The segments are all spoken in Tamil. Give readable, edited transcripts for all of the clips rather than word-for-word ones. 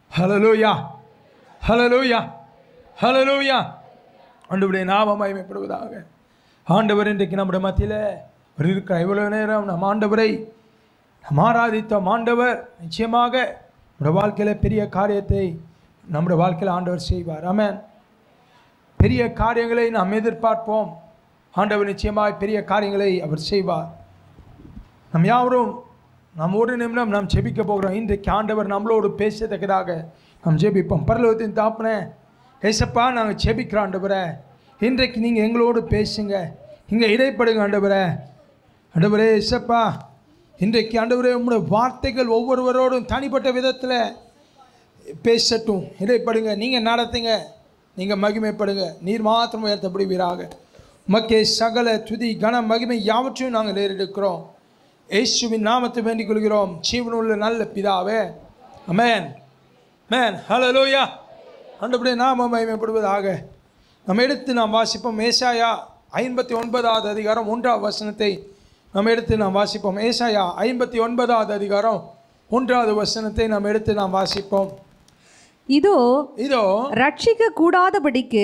ஹல்லேலூயா, ஹல்லேலூயா, ஹல்லேலூயா. ஆண்டவருடைய நாமம் மகிமைப்படுவதாக. ஆண்டவர் இன்றைக்கு நம்முடைய மத்தியில் இருக்கிற இவ்வளவு நேரம் நம் ஆண்டவரை நாம் ஆராதித்தோம். ஆண்டவர் நிச்சயமாக நம்முடைய வாழ்க்கையில் பெரிய காரியத்தை நம்முடைய வாழ்க்கையில் ஆண்டவர் செய்வார். ஆமென். பெரிய காரியங்களை நாம் எதிர்பார்ப்போம். ஆண்டவர் நிச்சயமாக பெரிய காரியங்களை அவர் செய்வார். நம் யாவரும் நாம் ஒரு நிமிடம் நாம் ஜெபிக்க போகிறோம். இன்றைக்கு ஆண்டவர் நம்மளோடு பேசத்தக்கதாக நாம் ஜெபிப்போம். பரலோகத்தின் தாப்பனே, ஏசப்பா, நாங்கள் ஜெபிக்கிறோம் ஆண்டவரே. இன்றைக்கு நீங்கள் எங்களோடு பேசுங்க, இங்கே இடைப்படுங்க ஆண்டவரே. ஆண்டவரே ஏசப்பா, இன்றைக்கு ஆண்டவரே உங்களுடைய வார்த்தைகள் ஒவ்வொருவரோடும் தனிப்பட்ட விதத்தில் பேசட்டும். இடைப்படுங்க, நீங்கள் நடத்துங்க, நீங்கள் மகிமைப்படுங்க. நீர் மாத்திரம் உயர்த்தப்படுவீராக. மக்கே சகல துதி கன மகிமை யாவற்றையும் நாங்கள் நேரிடுக்கிறோம். இயேசுவின் நாமத்தை வேண்டிக் கொள்கிறோம் ஜீவனுள்ள நல்ல பிதாவே. ஆமென், ஆமென், ஹல்லேலூயா. ஆண்டவருடைய நாமம் மகிமைப்படுவதாக. நம்ம எடுத்து நாம் வாசிப்போம். ஏசாயா 59வது அதிகாரம் 1வது வசனத்தை நம்ம எடுத்து நாம் வாசிப்போம். ஏசாயா 59வது அதிகாரம் 1வது வசனத்தை நாம் எடுத்து நாம் வாசிப்போம். இதோ இதோ ரட்சிக்க கூடாதபடிக்கு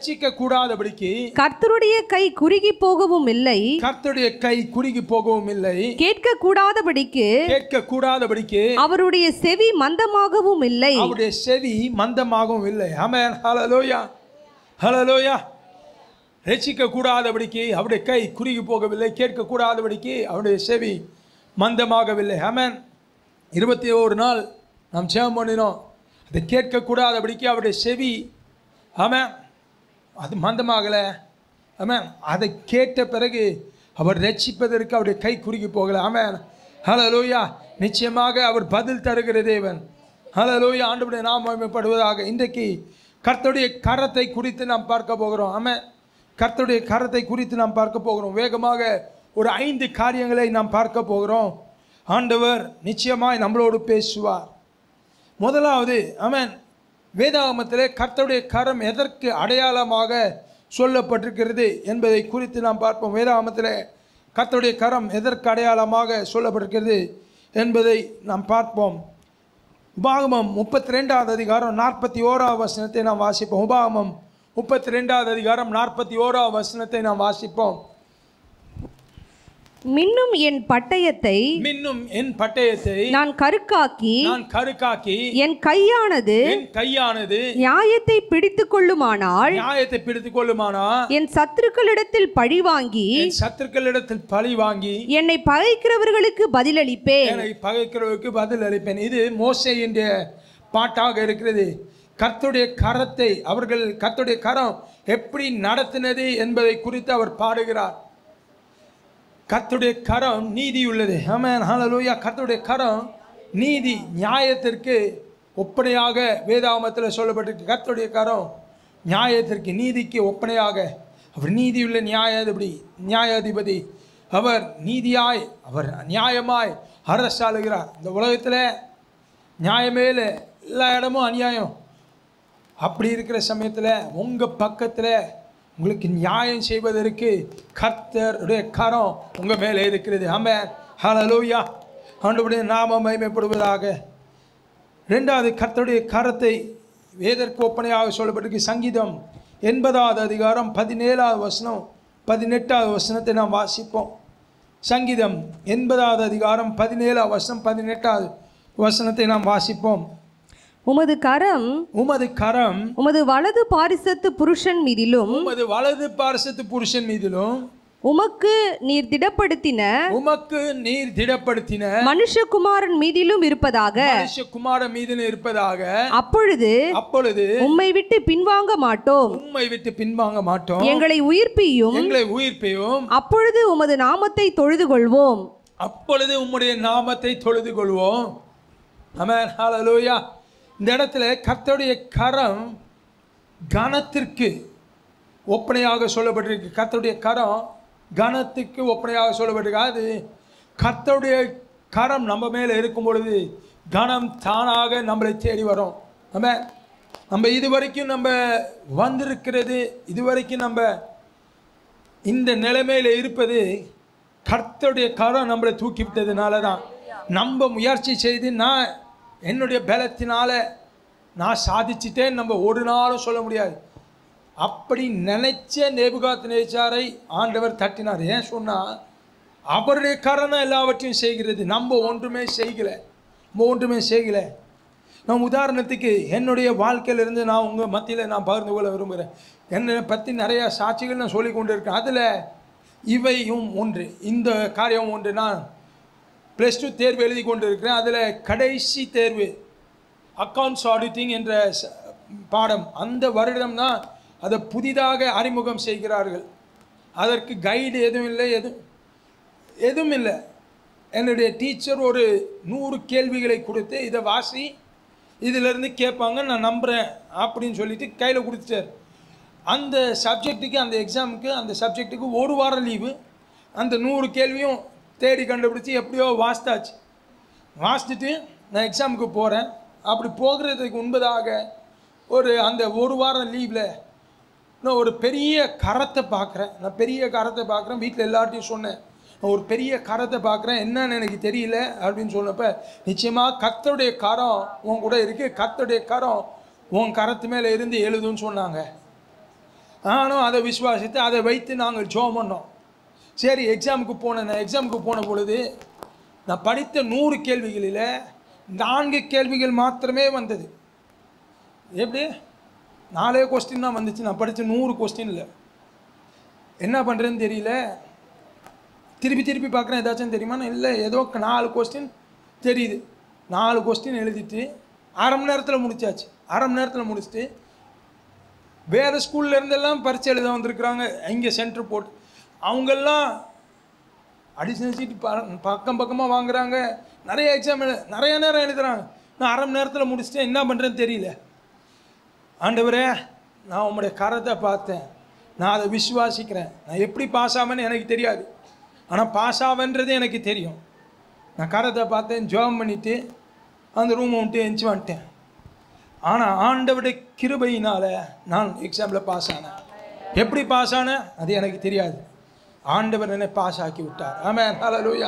கர்த்தருடைய கை குறுகி போகவும் இல்லை, கர்த்தருடைய கை குறுகி போகவும் இல்லை, கேட்க கூடாதபடிக்கு அவருடைய செவி மந்தமாகவும் இல்லை, அவருடைய செவி மந்தமாகவும் இல்லை. ஆமென், ஹல்லேலூயா, ஹல்லேலூயா. ரட்சிக்க கூடாதபடிக்கு அவருடைய கை குறுகி போகவில்லை, கேட்க கூடாதபடிக்கு அவருடைய செவி மந்தமாகவில்லை. ஆமென். 21 நாள் நாம் ஜெபம் பண்ணினோம். அதை கேட்கக்கூடாதபடிக்கு அவருடைய செவி, ஆமென், அது மந்தமாகலை. ஆமென். அதை கேட்ட பிறகு அவர் ரட்சிப்பதற்கு அவருடைய கை குறுகி போகலை. ஆமென், ஹல்லேலூயா. நிச்சயமாக அவர் பதில் தருகிற தேவன். ஹல்லேலூயா. ஆண்டவருடைய நாமம் மகிமைப்படுவதாக. இன்றைக்கு கர்த்தருடைய கரத்தை குறித்து நாம் பார்க்க போகிறோம். ஆமென். கர்த்தருடைய கரத்தை குறித்து நாம் பார்க்க போகிறோம். வேகமாக ஒரு 5 காரியங்களை நாம் பார்க்க போகிறோம். ஆண்டவர் நிச்சயமாய் நம்மளோடு பேசுவார். முதலாவது, ஆமென், வேதாகமத்திலே கர்த்தருடைய கரம் எதற்கு அடையாளமாக சொல்லப்பட்டிருக்கிறது என்பதை குறித்து நாம் பார்ப்போம். வேதாகமத்திலே கர்த்தருடைய கரம் எதற்கு அடையாளமாக சொல்லப்பட்டிருக்கிறது என்பதை நாம் பார்ப்போம். உபாகமம் 32வது அதிகாரம் 41வது வசனத்தை நாம் வாசிப்போம். உபாகமம் 32வது அதிகாரம் 41வது வசனத்தை நாம் வாசிப்போம். மின்னும் என் பட்டயத்தை நான் கருக்காக்கி என் கையானது நியாயத்தை பிடித்துக் கொள்ளுமானால் என் சத்துருக்களிடத்தில் பழி வாங்கி என்னை பகைக்கிறவர்களுக்கு பதிலளிப்பேன். இது மோசேயின் பாட்டாக இருக்கிறது. கர்த்தருடைய கரத்தை கர்த்தருடைய கரம் எப்படி நடத்தினது என்பதை குறித்து அவர் பாடுகிறார். கர்த்தருடைய கரம் நீதி உள்ளது. ஆமென், ஹல்லேலூயா. கர்த்தருடைய கரம் நீதி நியாயத்திற்கு ஒப்பனையாக வேதாகமத்தில் சொல்லப்பட்டிருக்கு. கர்த்தருடைய கரம் நியாயத்திற்கு நீதிக்கு ஒப்பனையாக. அவர் நீதியுள்ள நியாயாதிபதி. அவர் நீதியாய், அவர் நியாயமாய் அரசாளுகிறார். இந்த உலகத்தில் நியாயமே இல்லை, எல்லா இடமும் அநியாயம். அப்படி இருக்கிற சமயத்தில் உங்கள் பக்கத்தில் உங்களுக்கு நியாயம் செய்வதற்கு கர்த்தருடைய கரம் உங்கள் மேலே இருக்கிறது. ஆமென், ஹல்லேலூயா. ஆண்டவருடைய நாமம் மகிமைப்படுவதாக. 2வது, கர்த்தருடைய கரத்தை எதற்கு ஒப்பனையாக சொல்லப்பட்டிருக்கு. சங்கீதம் 80வது அதிகாரம் 17வது வசனம் 18வது வசனத்தை நாம் வாசிப்போம். சங்கீதம் 80வது அதிகாரம் 17வது வசனம் 18வது வசனத்தை நாம் வாசிப்போம். உமது கரம் உமது வலது பாரிசத்து புருஷன் மீதிலும் உமக்கு நீர் திடப்படுத்தின மனுஷகுமாரன் மீதிலும் இருப்பதாக. அப்பொழுது உம்மை விட்டு பின்வாங்க மாட்டோம். எங்களை உயிர்ப்பியும் அப்பொழுது உமது நாமத்தை தொழுது கொள்வோம். உம்முடைய நாமத்தை தொழுது கொள்வோம். ஆமென், ஹல்லேலூயா. இந்த இடத்துல கர்த்தருடைய கரம் கனத்திற்கு ஒப்பனையாக சொல்லப்பட்டிருக்கு. கர்த்தருடைய கரம் கனத்துக்கு ஒப்பனையாக சொல்லப்பட்டிருக்கு. அது கர்த்தருடைய கரம் நம்ம மேலே இருக்கும் பொழுது கனம் தானாக நம்மளை தேடி வரும். நம்ம இதுவரைக்கும் நம்ம வந்திருக்கிறது, இதுவரைக்கும் நம்ம இந்த நிலைமையில் இருப்பது கர்த்தருடைய கரம் நம்மளை தூக்கி விட்டதுனால தான். நம்ம முயற்சி செய்து நான் என்னுடைய பலத்தினால நான் சாதிச்சிட்டேன்னு நம்ம ஒரு நாளும் சொல்ல முடியாது. அப்படி நினைச்ச நேபுகாத்நேச்சாரை ஆண்டவர் தட்டினார். ஏன் சொன்னால் அவருடைய கரம் எல்லாவற்றையும் செய்கிறது. நம்ம ஒன்றுமே செய்யலை. நான் உதாரணத்துக்கு என்னுடைய வாழ்க்கையிலிருந்து நான் உங்கள் மத்தியில் நான் பகிர்ந்து கொள்ள விரும்புகிறேன். என்னை பற்றி நிறையா சாட்சிகள் நான் சொல்லி கொண்டு இருக்கேன். அதில் இவையும் ஒன்று, இந்த காரியம் ஒன்று. நான் +2 தேர்வு எழுதி கொண்டு இருக்கிறேன். அதில் கடைசி தேர்வு அக்கவுண்ட்ஸ் ஆடிட்டிங் என்ற பாடம். அந்த வருடம் தான் அதை புதிதாக அறிமுகம் செய்கிறார்கள். அதற்கு கைடு எதுவும் இல்லை. என்னுடைய டீச்சர் ஒரு 100 கேள்விகளை கொடுத்து இதை வாசி, இதிலிருந்து கேட்பாங்க, நான் நம்புகிறேன் அப்படின்னு சொல்லிட்டு கையில் கொடுத்துட்டார். அந்த சப்ஜெக்ட்டுக்கு, அந்த எக்ஸாமுக்கு, அந்த சப்ஜெக்ட்டுக்கு 1 வாரம் லீவு. அந்த 100 கேள்வியும் தேடி கண்டுபிடிச்சி எப்படியோ வாசிச்சுட்டு நான் எக்ஸாமுக்கு போகிறேன். அப்படி போகிறதுக்கு முன்பதாக அந்த 1 வாரம் லீவில் நான் ஒரு பெரிய கரத்தை பார்க்குறேன். வீட்டில் எல்லார்ட்டையும் சொன்னேன், நான் ஒரு பெரிய கரத்தை பார்க்குறேன், என்னன்னு எனக்கு தெரியல அப்படின்னு சொன்னப்போ, நிச்சயமாக கர்த்தருடைய கரம் உன் கூட இருக்குது, கர்த்தருடைய கரம் உன் கரத்து மேலே இருந்து எழுதுன்னு சொன்னாங்க. நானும் அதை விசுவாசித்து அதை வைத்து நாங்கள் ஜெபம் பண்ணோம். சரி, எக்ஸாமுக்கு போன பொழுது நான் படித்த 100 கேள்விகளில் 4 கேள்விகள் மாத்திரமே வந்தது. எப்படி 4 கொஸ்டின் தான் வந்துச்சு. நான் படித்த 100 கொஸ்டினில் என்ன பண்ணுறேன்னு தெரியல. திருப்பி பார்க்குறேன், ஏதாச்சும் தெரியுமான்னு. இல்லை, ஏதோ 4 கொஸ்டின் தெரியுது. 4 கொஸ்டின் எழுதிட்டு அரை மணி நேரத்தில் முடிச்சுட்டு வேறு ஸ்கூலில் இருந்தெல்லாம் பரீட்சை எழுத வந்திருக்கிறாங்க. இங்கே சென்டர் போட்டு அவங்கெல்லாம் அடிஷனல் சீட்டு பக்கமாக வாங்குகிறாங்க. நிறைய எக்ஸாம் நிறைய நேரம் எழுதுகிறாங்க. நான் அரை மணி நேரத்தில் முடிச்சுட்டேன். என்ன பண்ணுறேன்னு தெரியல. ஆண்டவரே, நான் உங்களுடைய கரத்தை பார்த்தேன், நான் அதை விசுவாசிக்கிறேன். நான் எப்படி பாஸ் ஆவேன்னு எனக்கு தெரியாது, ஆனால் பாஸ் ஆவேன்றது எனக்கு தெரியும். நான் கரத்தை பார்த்தேன், ஜெபம் பண்ணிவிட்டு அந்த ரூமை விட்டு எஞ்சி வந்துட்டேன். ஆனால் ஆண்டவருடைய கிருபையினால் நான் எக்ஸாமில் பாஸ் ஆனேன். எப்படி பாஸ் ஆனேன் அது எனக்கு தெரியாது. ஆண்டவர் என்னை பாஸ் ஆக்கி விட்டார். ஆமென், ஹல்லேலூயா.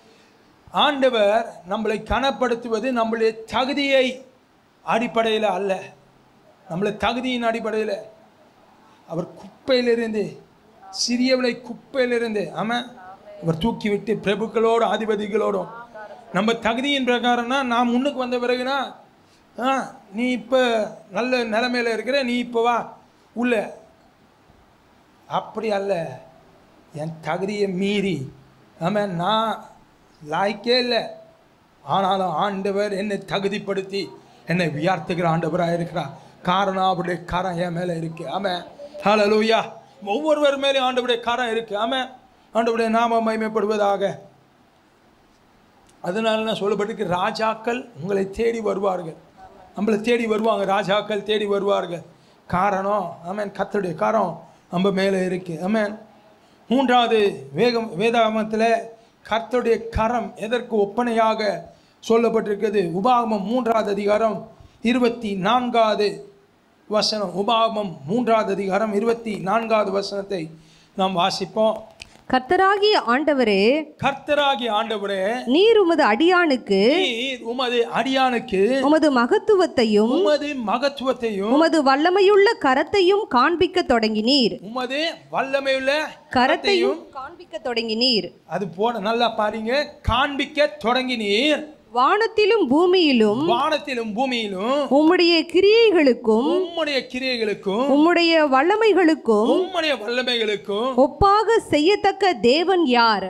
ஆண்டவர் நம்மளை கனப்படுத்துவது நம்மளுடைய தகுதியை அடிப்படையில் அல்ல, நம்மளை தகுதியின் அடிப்படையில். அவர் குப்பையிலிருந்து, சிறியவளை குப்பையிலிருந்து அவர் தூக்கி விட்டு பிரபுக்களோடும் அதிபதிகளோடும், நம்ம தகுதியின் பிரகாரம்னா நான் முன்னுக்கு வந்த பிறகுனா நீ இப்போ நல்ல நிலைமையில் இருக்கிற, நீ இப்போ வா உள்ள. அப்படி அல்ல, என் தகுதியை மீறி நான் லாய்க்கே இல்லை. ஆனாலும் ஆண்டவர் என்னை தகுதிப்படுத்தி என்னை உயர்த்துகிற ஆண்டவராக இருக்கிறார். காரணம் அவருடைய கரம் என் மேலே இருக்கு. ஆமென், ஹல்லேலூயா. ஒவ்வொருவர் மேலே ஆண்டவருடைய கரம் இருக்கு. ஆமென், ஆண்டவருடைய நாமம் மகிமைப்படுவதாக. அதனால நான் சொல்லப்பட்டிருக்கு, ராஜாக்கள் உங்களை தேடி வருவார்கள், நம்மளை தேடி வருவாங்க, ராஜாக்கள் தேடி வருவார்கள். காரணம் கர்த்தருடைய கரம் நம்ம மேலே இருக்கு. ஆமென். 3வது வேதாகமத்தில் கர்த்தருடைய கரம் எதற்கு ஒப்பனையாக சொல்லப்பட்டிருக்கிறது? உபாகமம் 3வது அதிகாரம் 24வது வசனம். உபாகமம் 3வது அதிகாரம் 24வது வசனத்தை நாம் வாசிப்போம். கர்த்தராகிய ஆண்டவரே, நீர் உமது அடியானுக்கு உமது மகத்துவத்தையும் உமது வல்லமையுள்ள கரத்தையும் காண்பிக்க தொடங்கினீர். உமது வல்லமையுள்ள கரத்தையும் காண்பிக்க தொடங்கினீர். அது போல நல்லா பாருங்க, காண்பிக்க தொடங்கினீர். வானத்திலும் பூமியிலும் உம்முடைய கிரியைகளுக்கும் உம்முடைய வல்லமைகளுக்கும் ஒப்பாக செய்யத்தக்க தேவன் யார்?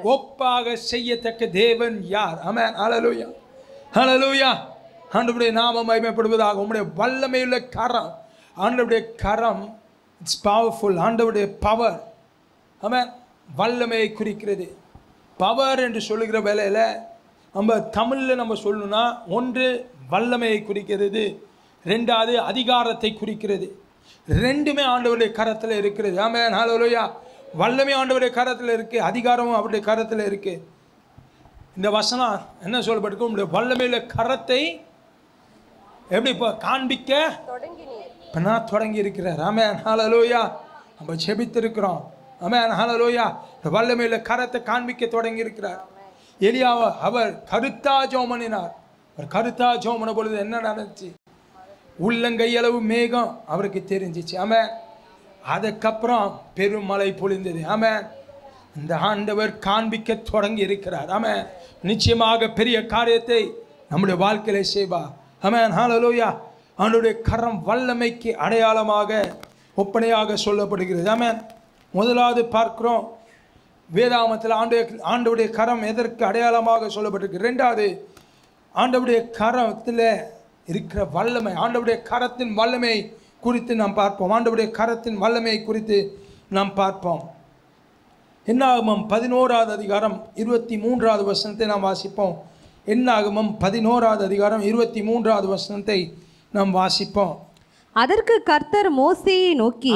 ஆமென், ஹல்லேலூயா, ஹல்லேலூயா. ஆண்டவருடைய நாமம் மகிமைப்படுவதாக. உம்முடைய வல்லமையுள்ள கரம், ஆண்டவருடைய கரம் இட்ஸ் பவர்ஃபுல். ஆண்டவருடைய பவர், ஆமென், வல்லமையை குறிக்கிறது. பவர் என்று சொல்லுகிற வேளையில் நம்ம தமிழில் நம்ம சொல்லணும்னா, ஒன்று வல்லமையை குறிக்கிறது, 2வது அதிகாரத்தை குறிக்கிறது. ரெண்டுமே ஆண்டவருடைய கரத்தில் இருக்கிறது. ஆமென், ஹல்லேலூயா. வல்லமை ஆண்டவருடைய கரத்தில் இருக்குது, அதிகாரமும் அவருடைய கரத்தில் இருக்குது. இந்த வசனம் என்ன சொல்லப்பட்டிருக்கு? உங்களுடைய வல்லமையுள்ள கரத்தை எப்படி இப்போ காண்பிக்க இப்போ நான் தொடங்கி இருக்கிறார். ஆமென், ஹல்லேலூயா. நம்ம ஜெபித்திருக்கிறோம். ஆமென், ஹல்லேலூயா. வல்லமையுள்ள கரத்தை காண்பிக்க தொடங்கி இருக்கிறார். எலியாவை அவர் கருத்தா ஜெபம் பண்ணினார். அவர் கருத்தா ஜெபம் பண்ண பொழுது என்ன நடந்துச்சு? உள்ளங்கையளவு மேகம் அவருக்கு தெரிஞ்சிச்சு. ஆமென். அதுக்கப்புறம் பெருமழை பொழிந்தது. ஆமென். இந்த ஆண்டவர் காண்பிக்க தொடங்கி இருக்கிறார். ஆமென். நிச்சயமாக பெரிய காரியத்தை நம்முடைய வாழ்க்கையில செய்வார். ஆமென். ஹல்லேலூயா. ஆண்டவருடைய கரம் வல்லமைக்கு அடையாளமாக ஒப்பனையாக சொல்லப்படுகிறது. ஆமென். முதலாவது பார்க்கிறோம், வேதாகமத்தில் ஆண்டவருடைய கரம் எதற்கு அடையாளமாக சொல்லப்பட்டிருக்கு. ரெண்டாவது, ஆண்டவருடைய கரத்தில் இருக்கிற வல்லமை, ஆண்டவருடைய கரத்தின் வல்லமை குறித்து நாம் பார்ப்போம். ஆண்டவருடைய கரத்தின் வல்லமை குறித்து நாம் பார்ப்போம். என்னாகமம் 11வது அதிகாரம் 23வது வசனத்தை நாம் வாசிப்போம். என்னாகமம் 11வது அதிகாரம் 23வது வசனத்தை நாம் வாசிப்போம். அதற்கு கர்த்தர் மோசேயை நோக்கி,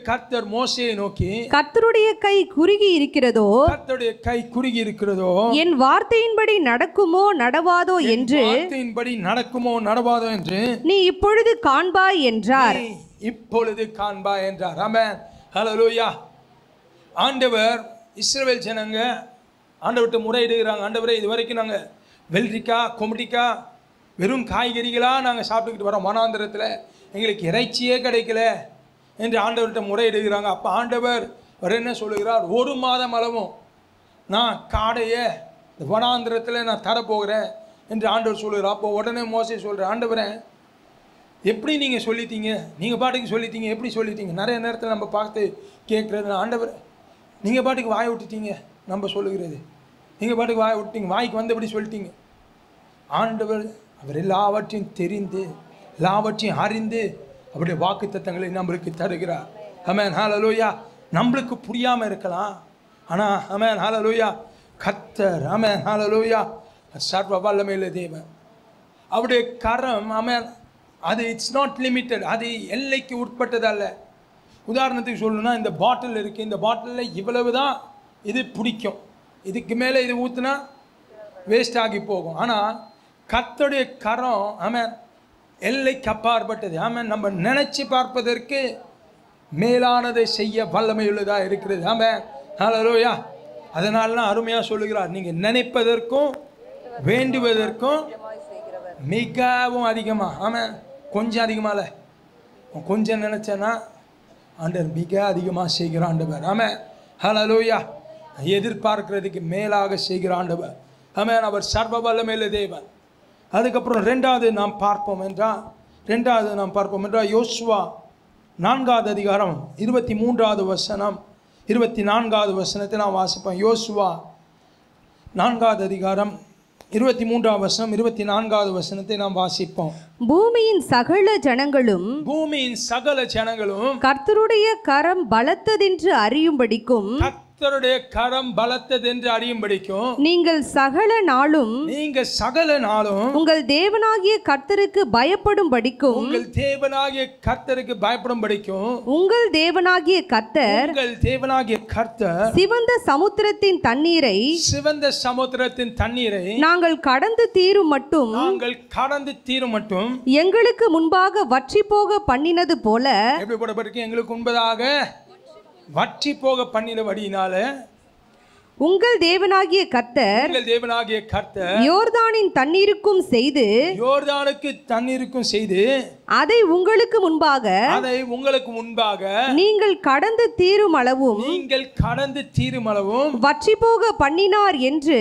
கர்த்தருடைய கை குறுகி இருக்கிறதோ, கர்த்தருடைய கை குறுகி இருக்கிறதோ, என் வார்த்தையின்படி நடக்குமோ நடவாதோ என்று, வார்த்தையின்படி நடக்குமோ நடவாதோ என்று நீ இப்பொழுது காண்பாய் என்றார். இப்பொழுது காண்பாய் என்றார். ஆமென். ஹல்லேலூயா. ஆண்டவர் இஸ்ரவேல் ஜனங்க ஆண்டவர்கிட்ட முறையிடுகிறாங்க. ஆண்டவரே, இது வரைக்கும் நாங்கள் வெள்ளரிக்காய் கொமட்டிக்காய் வெறும் காய்கறிகளாக நாங்கள் சாப்பிட்டுக்கிட்டு வரோம், வனாந்திரத்தில் எங்களுக்கு இறைச்சியே கிடைக்கல என்று ஆண்டவர்கிட்ட முறையிடுகிறாங்க. அப்போ ஆண்டவர் அவர் என்ன சொல்லுகிறார், 1 மாதம் அளவும் நான் காடையை இந்த வனாந்திரத்தில் நான் தரப்போகிறேன் என்று ஆண்டவர் சொல்லுகிறார். அப்போ உடனே மோசே சொல்கிறார், ஆண்டவரே, எப்படி நீங்கள் சொல்லிட்டீங்க, நீங்கள் பாட்டுக்கு சொல்லிட்டீங்க, எப்படி சொல்லிட்டீங்க? நிறைய நேரத்தில் நம்ம பார்த்து கேட்குறது, ஆண்டவர் நீங்கள் பாட்டுக்கு வாயை விட்டுட்டீங்க, நம்ம சொல்லுகிறது நீங்கள் பாட்டுக்கு வாயை விட்டீங்க, வாய்க்கு வந்து எப்படி சொல்லிட்டீங்க. ஆண்டவர் அவர் எல்லாவற்றையும் தெரிந்து எல்லாவற்றையும் அறிந்து அவருடைய வாக்குத்தத்தங்களை நம்மளுக்கு தருகிறார். ஆமென். ஹல்லேலூயா. நம்மளுக்கு புரியாமல் இருக்கலாம், ஆனால் ஆமென் ஹல்லேலூயா கர்த்தர் ஆமென் ஹல்லேலூயா சர்வ வல்லமையுள்ள தேவன். அவருடைய கரம் ஆமென் அது இட்ஸ் நாட் லிமிட்டட், அது எல்லைக்கு உட்பட்டது அல்ல. உதாரணத்துக்கு சொல்லணும்னா, இந்த பாட்டில் இருக்குது, இந்த பாட்டிலில் இவ்வளவு தான் இது பிடிக்கும், இதுக்கு மேலே இது ஊற்றுனா வேஸ்ட் ஆகி போகும். ஆனால் கர்த்தருடைய கரம் ஆமென் எல்லைக்கு அப்பாற்பட்டது. ஆமென். நம்ம நினைச்சு பார்ப்பதற்கு மேலானதை செய்ய வல்லமையுள்ளதாக இருக்கிறது. ஆமென் ஹல்லேலூயா. அதனால அருமையாக சொல்லுகிறார், நீங்கள் நினைப்பதற்கும் வேண்டுவதற்கும் மிகவும் அதிகமாக. ஆமென். கொஞ்சம் அதிகமாக இல்லை, கொஞ்சம் நினைச்சேன்னா ஆண்டவர் மிக அதிகமாக செய்கிற ஆண்டவர். ஆமென் ஹல்லேலூயா. எதிர்பார்க்கிறதுக்கு மேலாக செய்கிற ஆண்டவர். ஆமென். அவர் சர்வ வல்லமையுள்ள தேவன். அதுக்கப்புறம் ரெண்டாவது நாம் பார்ப்போம் என்றால் யோசுவா 4வது அதிகாரம் 23வது வசனம் 24வது வசனத்தை நாம் வாசிப்போம். யோசுவா 4வது அதிகாரம் 23வது வசனம் 24வது வசனத்தை நாம் வாசிப்போம். பூமியின் சகல ஜனங்களும் கர்த்தருடைய கரம் பலத்ததென்று அறியும்படிக்கும், கர்த்தருடைய கரம் பலத்ததென்று அறியும்படிக்கும், நீங்கள் சகல நாளும் உங்கள் தேவனாகிய கர்த்தருக்கு பயப்படும்படிக்கும், உங்கள் தேவனாகிய கர்த்தர் சிவந்த சமுத்திரத்தின் தண்ணீரை நாங்கள் கடந்து தீரும் மட்டும் எங்களுக்கு முன்பாக வற்றி போக பண்ணினது போல, எப்படி போடப்பட்டிருக்கு, எங்களுக்கு முன்பதாக வற்றி போக பண்ணினபடியினால உங்கள் தேவனாகிய கர்த்தர் யோர்தானின் தண்ணீருக்கும் செய்து அதை உங்களுக்கு முன்பாக நீங்கள் கடந்து தீரும் அளவும் வற்றி போக பண்ணினார் என்று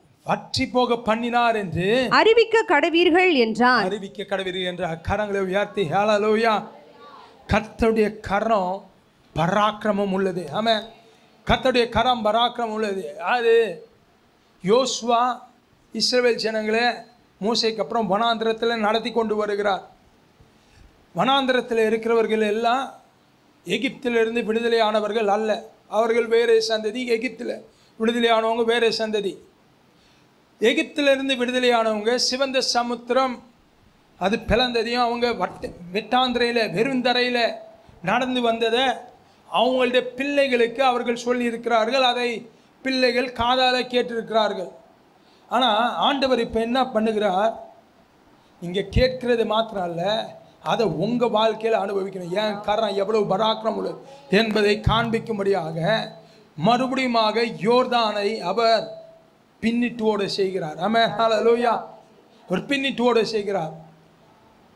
அறிவிக்க கடவீர்கள் என்றார். கரங்களை உயர்த்தி ஹல்லேலூயா. கர்த்தருடைய கரம் பராக்கிரமம் உள்ளது. ஆமென். கர்த்தருடைய கரம் பராக்கிரமம் உள்ளது. அது யோசுவா இஸ்ரவேல் ஜனங்களே மோசேக்கு அப்புறம் வனாந்திரத்தில் நடத்தி கொண்டு வருகிறார். வனாந்திரத்தில் இருக்கிறவர்கள் எல்லாம் எகிப்திலிருந்து விடுதலையானவர்கள் அல்ல, அவர்கள் வேறு சந்ததி. எகிப்தில் விடுதலையானவங்க வேறு சந்ததி. எகிப்திலிருந்து விடுதலையானவங்க சிவந்த சமுத்திரம் அது பிளந்ததையும் அவங்க வெட்டாந்திரையில் வெறுந்தரையில் நடந்து வந்ததை அவங்களுடைய பிள்ளைகளுக்கு அவர்கள் சொல்லியிருக்கிறார்கள். அதை பிள்ளைகள் காதால் கேட்டிருக்கிறார்கள். ஆனால் ஆண்டவர் இப்போ என்ன பண்ணுகிறார், இங்கே கேட்கிறது மாத்திரம் அல்ல, அதை உங்கள் வாழ்க்கையில் அனுபவிக்கணும். ஏன் கரம் எவ்வளவு பராக்கிரம் உள்ளது என்பதை காண்பிக்கும்படியாக மறுபடியுமாக யோர்தானை அவர் பின்னிட்டு ஓட செய்கிறார். ஆமென் ஹல்லேலூயா. ஒரு பின்னிட்டு ஓட செய்கிறார்.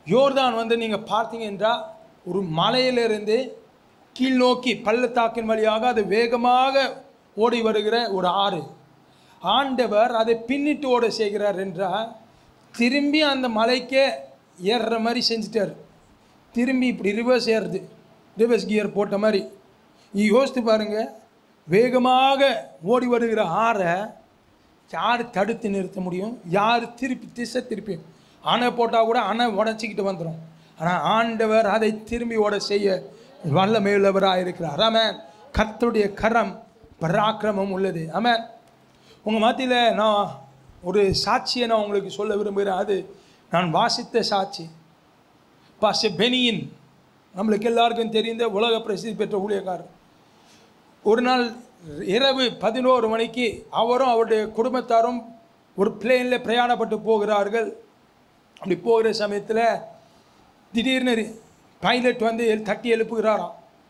யோர்தான் வந்து நீங்கள் பார்த்தீங்க என்றால் ஒரு மலையிலிருந்து கீழ் நோக்கி பள்ளத்தாக்கின் வழியாக அது வேகமாக ஓடி வருகிற ஒரு ஆறு. ஆண்டவர் அதை பின்னிட்டு ஓட செய்கிறார் என்றால் திரும்பி அந்த மலைக்கே ஏறுற மாதிரி செஞ்சிட்டார். திரும்பி இப்படி ரிவர்ஸ் ஏறுது, ரிவர்ஸ் கியர் போட்ட மாதிரி. யோசித்து பாருங்கள், வேகமாக ஓடி வருகிற ஆறை யார் தடுத்து நிறுத்த முடியும்? யார் திருப்பி திசை திருப்பி? அணை போட்டால் கூட அணை உடச்சிக்கிட்டு வந்துடும். ஆனால் ஆண்டவர் அதை திரும்பி ஓட செய்ய வல்லமையுள்ளவராக இருக்கிறார். ஆமென். கர்த்தருடைய கரம் பராக்கிரமம் உள்ளது. ஆமென். உங்கள் மத்தியில் நான் ஒரு சாட்சியை நான் உங்களுக்கு சொல்ல விரும்புகிறேன். அது நான் வாசித்த சாட்சி. பாஸ்டர் பெனியின், நம்மளுக்கு எல்லாருக்கும் தெரிந்த உலக பிரசித்தி பெற்ற ஊழியக்காரர், ஒரு நாள் இரவு 11 மணிக்கு அவரும் அவருடைய குடும்பத்தாரும் ஒரு பிளேனில் பிரயாணப்பட்டு போகிறார்கள். அப்படி போகிற சமயத்தில் திடீர்னு பைலட் வந்து தட்டி எழுப்புகிறாராம்.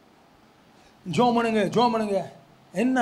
ஜோமனுங்க ஜோமனுங்க, என்ன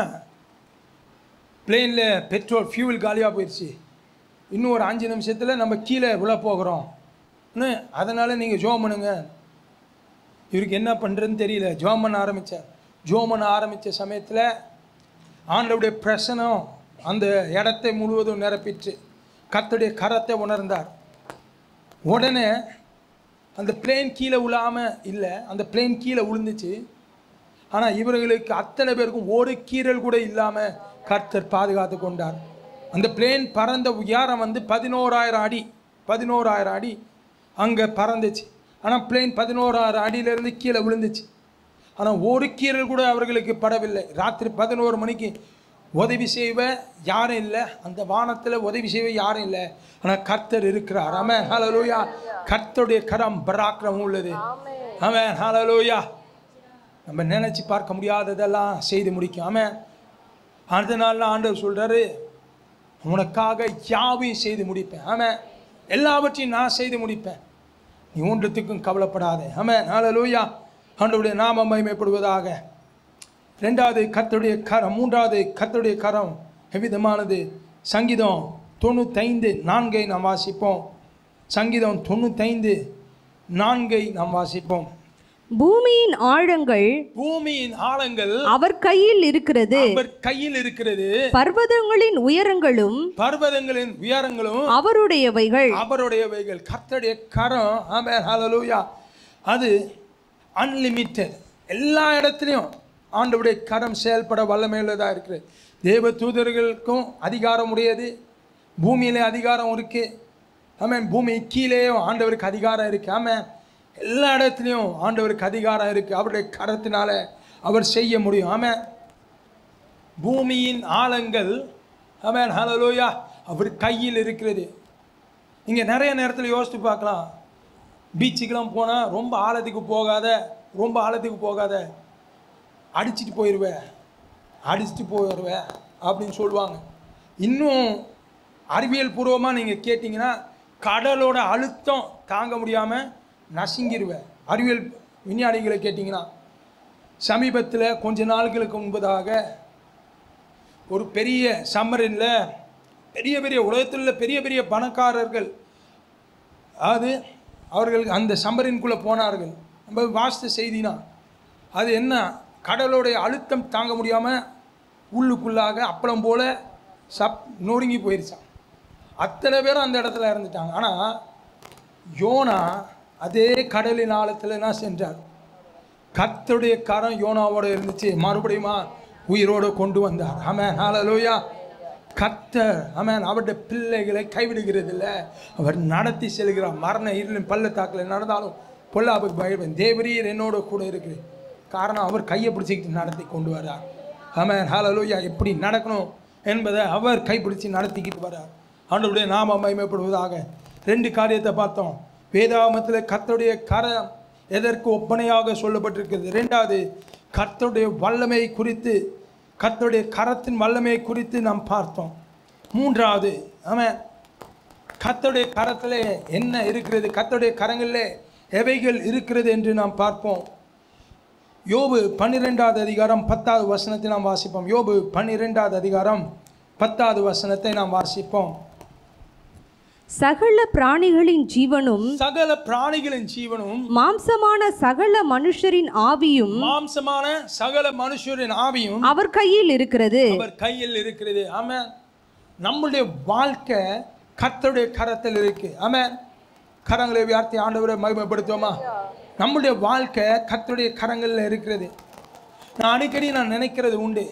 பிளேனில் பெட்ரோல் ஃபியூல் காலியாக போயிடுச்சு, இன்னும் ஒரு 5 நிமிஷத்தில் நம்ம கீழே விழ போகிறோம், அதனால் நீங்கள் ஜோம் பண்ணுங்க. இவருக்கு என்ன பண்ணுறதுன்னு தெரியல. ஜோம் பண்ண ஆரம்பித்தார். ஜோம் பண்ண ஆரம்பித்த சமயத்தில் ஆண்டவருடைய பிரசனம் அந்த இடத்தை முழுவதும் நிரப்பிட்டு கர்த்தருடைய கரத்தை உணர்ந்தார். உடனே அந்த பிளேன் கீழே விழாமல் இல்லை, அந்த பிளேன் கீழே விழுந்துச்சு. ஆனால் இவர்களுக்கு அத்தனை பேருக்கும் ஒரு கீறல் கூட இல்லாமல் கர்த்தர் பாதுகாத்து கொண்டார். அந்த பிளேன் பறந்த உயரம் வந்து 11,000 அடி, 11,000 அடி அங்கே பறந்துச்சு. ஆனால் பிளேன் 11,000 அடியிலேருந்து கீழே விழுந்துச்சு. ஆனால் ஒரு கீறல் கூட அவர்களுக்கு படவில்லை. ராத்திரி 11 மணிக்கு உதவி செய்வ யாரும் இல்லை, அந்த வானத்தில் உதவி செய்வ யாரும் இல்லை. ஆனால் கர்த்தர் இருக்கிறார். ஆமென், ஹல்லேலூயா. கர்த்தருடைய கரம் பராக்கிரமம் உள்ளது. ஆமென், ஹல்லேலூயா. நம்ம நினச்சி பார்க்க முடியாததெல்லாம் செய்து முடிக்கும். ஆமென். அதனால ஆண்டவர் சொல்கிறாரு, உனக்காக யாவையும் செய்து முடிப்பேன். ஆமென். எல்லாவற்றையும் நான் செய்து முடிப்பேன், நீ ஒன்றத்துக்கும் கவலைப்படாதே. ஆமென், ஹல்லேலூயா. ஆண்டவருடைய நாமம் மகிமைப்படுவதாக. ரெண்டாவது கர்த்தருடைய கரம். மூன்றாவது கர்த்தருடைய கரம் எவ்விதமானது? சங்கீதம் 95:4 நாம் வாசிப்போம். சங்கீதம் 95:4 நாம் வாசிப்போம். பூமியின் ஆழங்கள், பூமியின் ஆழங்கள் அவர் கையில் இருக்கிறது, அவர் கையில் இருக்கிறது. பர்வதங்களின் உயரங்களும், பர்வதங்களின் உயரங்களும் அவருடையவைகள், அவருடையவைகள். கர்த்தருடைய கரம், ஆமென், ஹல்லேலூயா, அது அன்லிமிட்டட். எல்லா இடத்துலையும் ஆண்டவருடைய கரம் செயல்பட வல்லமையுள்ளதாக இருக்குது. தேவ தூதர்களுக்கும் அதிகாரம் உடையது, பூமியிலே அதிகாரம் இருக்குது. ஆமென். பூமி கீழேயும் ஆண்டவருக்கு அதிகாரம் இருக்குது. ஆமென். எல்லா இடத்துலையும் ஆண்டவருக்கு அதிகாரம் இருக்குது. அவருடைய கரத்தினால அவர் செய்ய முடியும். ஆமென். பூமியின் ஆழங்கள், ஆமென், ஹல்லேலூயா, அவர் கையில் இருக்கிறது. இங்கே நிறைய நேரத்தில் யோசித்து பார்க்கலாம். பீச்சுக்கெலாம் போனால் ரொம்ப ஆழத்துக்கு போகாத, ரொம்ப ஆழத்துக்கு போகாத, அடிச்சுட்டு போயிடுவேன் அப்படின்னு சொல்லுவாங்க. இன்னும் அறிவியல் பூர்வமாக நீங்கள் கேட்டிங்கன்னா கடலோட அழுத்தம் தாங்க முடியாமல் நசுங்கிடுவேன். அறிவியல் விஞ்ஞானிகளை கேட்டிங்கன்னா, சமீபத்தில் கொஞ்ச நாட்களுக்கு முன்பதாக ஒரு பெரிய சம்மரில் பெரிய பெரிய உலகத்தில் பெரிய பெரிய பணக்காரர்கள், அது அவர்கள் அந்த சம்மரின்குள்ளே போனார்கள். நம்ம வாசித்த செய்தினா அது என்ன, கடலோடைய அழுத்தம் தாங்க முடியாமல் உள்ளுக்குள்ளாக அப்பளம் போல் நொறுங்கி போயிடுச்சான். அத்தனை பேரும் அந்த இடத்துல இறந்துட்டாங்க. ஆனால் யோனா அதே கடலின் ஆழத்தில் நான் சென்றார். கர்த்தருடைய கரம் யோனாவோடு இருந்துச்சு. மறுபடியும் உயிரோடு கொண்டு வந்தார். ஆமென், ஹல்லேலூயா. கர்த்தர், ஆமென், அவருடைய பிள்ளைகளை கைவிடுகிறது இல்லை, அவர் நடத்தி செல்கிறார். மரண இருளின் பள்ளத்தாக்கில் நடந்தாலும் பொல்லாப்புக்கு பயப்பேன், தேவரீர் என்னோட கூட இருக்குது. காரணம், அவர் கையை பிடிச்சிக்கிட்டு நடத்தி கொண்டு வரார். ஆமென், ஹல்லேலூயா. எப்படி நடக்கணும் என்பதை அவர் கைப்பிடிச்சு நடத்திக்கிட்டு வரார். ஆண்டவருடைய நாமம் மகிமைப்படுவதாக. 2 காரியத்தை பார்த்தோம். வேதாகமத்தில் கர்த்தருடைய கரம் எதற்கு ஒப்பனையாக சொல்லப்பட்டிருக்கிறது. 2வது கர்த்தருடைய வல்லமை குறித்து, கர்த்தருடைய கரத்தின் வல்லமை குறித்து நாம் பார்த்தோம். 3வது, ஆமென், கர்த்தருடைய கரத்தில் என்ன இருக்கிறது, கர்த்தருடைய கரங்களில் எவைகள் இருக்கிறது என்று நாம் பார்ப்போம். யோபு 12வது அதிகாரம் 10வது வசனத்தை நாம் வாசிப்போம். யோபு 12வது அதிகாரம் 10வது வசனத்தை நாம் வாசிப்போம். சகல பிராணிகளின் ஜீவனும் சகல பிராணிகளின் ஜீவனும் மாம்சமான சகல மனுஷரின் ஆவியும் மாம்சமான சகல மனுஷரின் ஆவியும் அவர் கையில் இருக்கிறது. அவர் கையில் இருக்கிறது. ஆமென். நம்முடைய வாழ்க்கை கர்த்தருடைய கரத்தில் இருக்கு. ஆமென். கரங்களை உயர்த்தி ஆண்டவரை மகிமைப்படுத்துவோமா? நம்முடைய வாழ்க்கை கர்த்தருடைய கரங்களில் இருக்கிறது. நான் அடிக்கடி நினைக்கிறது உண்டு,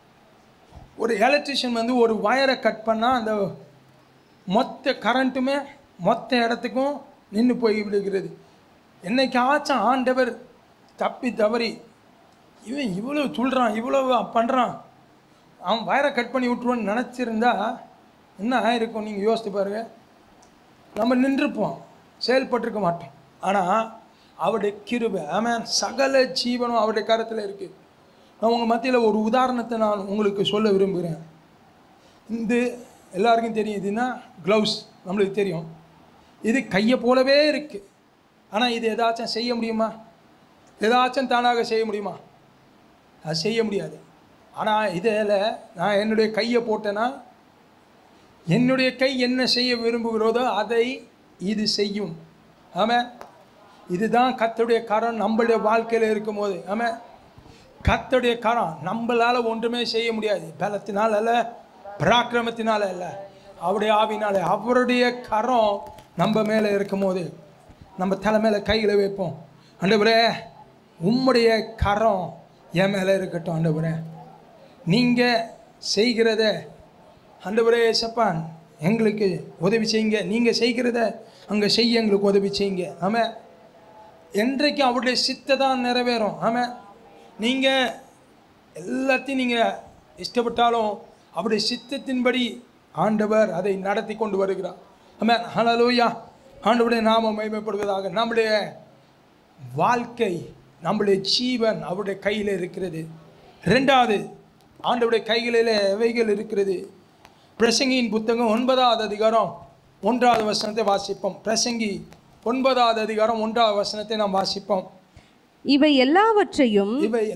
ஒரு எலக்ட்ரிஷியன் வந்து ஒரு வயரை கட் பண்ணால் அந்த மொத்த கரண்ட்டுமே மொத்த இடத்துக்கும் நின்று போய் விடுகிறது. என்னைக்காச்சும் ஆண்டவர் தப்பி தவறி இவன் இவ்வளோ சொல்கிறான், இவ்வளோ பண்ணுறான், அவன் வயரை கட் பண்ணி விட்டுருவான்னு நினச்சிருந்தா என்ன ஆயிருக்கும் நீங்கள் யோசித்து பாருங்கள். நம்ம நின்றுப்போம், செயல்பட்டிருக்க மாட்டோம். ஆனால் அவருடைய கிருபை, ஆமென், சகல ஜீவனும் அவருடைய கரத்தில் இருக்குது. நான் உங்கள் மத்தியில் ஒரு உதாரணத்தை நான் உங்களுக்கு சொல்ல விரும்புகிறேன். இந்த எல்லாருக்கும் தெரியும், இதுன்னா க்ளவுஸ், நம்மளுக்கு தெரியும். இது கையை போலவே இருக்குது. ஆனால் இது ஏதாச்சும் செய்ய முடியுமா? ஏதாச்சும் தானாக செய்ய முடியுமா? அது செய்ய முடியாது. ஆனால் இதில் நான் என்னுடைய கையை போட்டேன்னா என்னுடைய கை என்ன செய்ய விரும்புகிறதோ அதை இது செய்யும். ஆமாம், இதுதான் கர்த்தருடைய கரம் நம்மளுடைய வாழ்க்கையில் இருக்கும்போது. ஆமாம், கர்த்தருடைய கரம் நம்மளால் ஒன்றுமே செய்ய முடியாது. பலத்தினால் அல்ல, பராக்கிரமத்தினால அல்ல, அவருடைய ஆவினால. அவருடைய கரம் நம்ம மேலே இருக்கும்போது நம்ம தலை மேலே கைகளை வைப்போம். ஆண்டவரே, உம்முடைய கரம் என் மேலே இருக்கட்டும். ஆண்டவரே, நீங்கள் செய்கிறத ஆண்டவரே ஏசப்பான் எங்களுக்கு உதவி செய்யுங்க. நீங்கள் செய்கிறத அங்கே செய்ய எங்களுக்கு உதவி செய்யுங்க. ஆமாம், என்றைக்கும் அவருடைய சித்தை தான் நிறைவேறும். ஆமாம், நீங்கள் எல்லாத்தையும் நீங்கள் இஷ்டப்பட்டாலும் அவருடைய சித்தத்தின்படி ஆண்டவர் அதை நடத்தி கொண்டு வருகிறார். ஆமாம், ஹல்லேலூயா. ஆண்டவருடைய நாமம் மகிமைப்படுவதாக. நம்முடைய வாழ்க்கை, நம்முடைய ஜீவன் அவருடைய கையில் இருக்கிறது. ரெண்டாவது, ஆண்டவருடைய கைகளில் எவைகள் இருக்கிறது? பிரசங்கியின் புத்தகம் 9வது அதிகாரம் 1வது வசனத்தை வாசிப்போம். பிரசங்கி 9வது அதிகாரம் 1வது வசனத்தை நாம் வாசிப்போம். இவை எல்லாவற்றையும்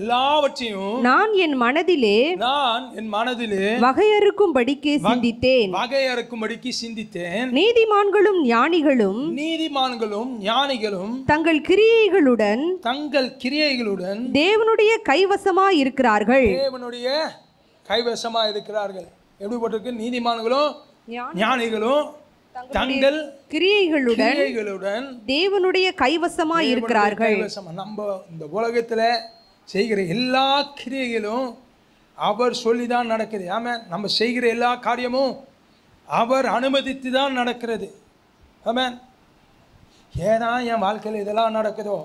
நான் என் மனதிலே வகையறுக்கும்படிக்கு சிந்தித்தேன். நீதிமான்களும் ஞானிகளும் தங்கள் கிரியைகளுடன் தேவனுடைய கைவசமாய் இருக்கிறார்கள். எப்படி போட்டிருக்கு? நீதிமான்களும் ஞானிகளும் தங்கள் கிரியைகளுடன் தேவனுடைய கைவசமாய் இருக்கிறார்கள். நம்ம இந்த உலகத்தில் செய்கிற எல்லா கிரியைகளும் அவர் சொல்லி தான் நடக்குது. ஆமாம், நம்ம செய்கிற எல்லா காரியமும் அவர் அனுமதித்து தான் நடக்கிறது. ஆமாம், ஏன்னா என் வாழ்க்கையில் இதெல்லாம் நடக்குதோ,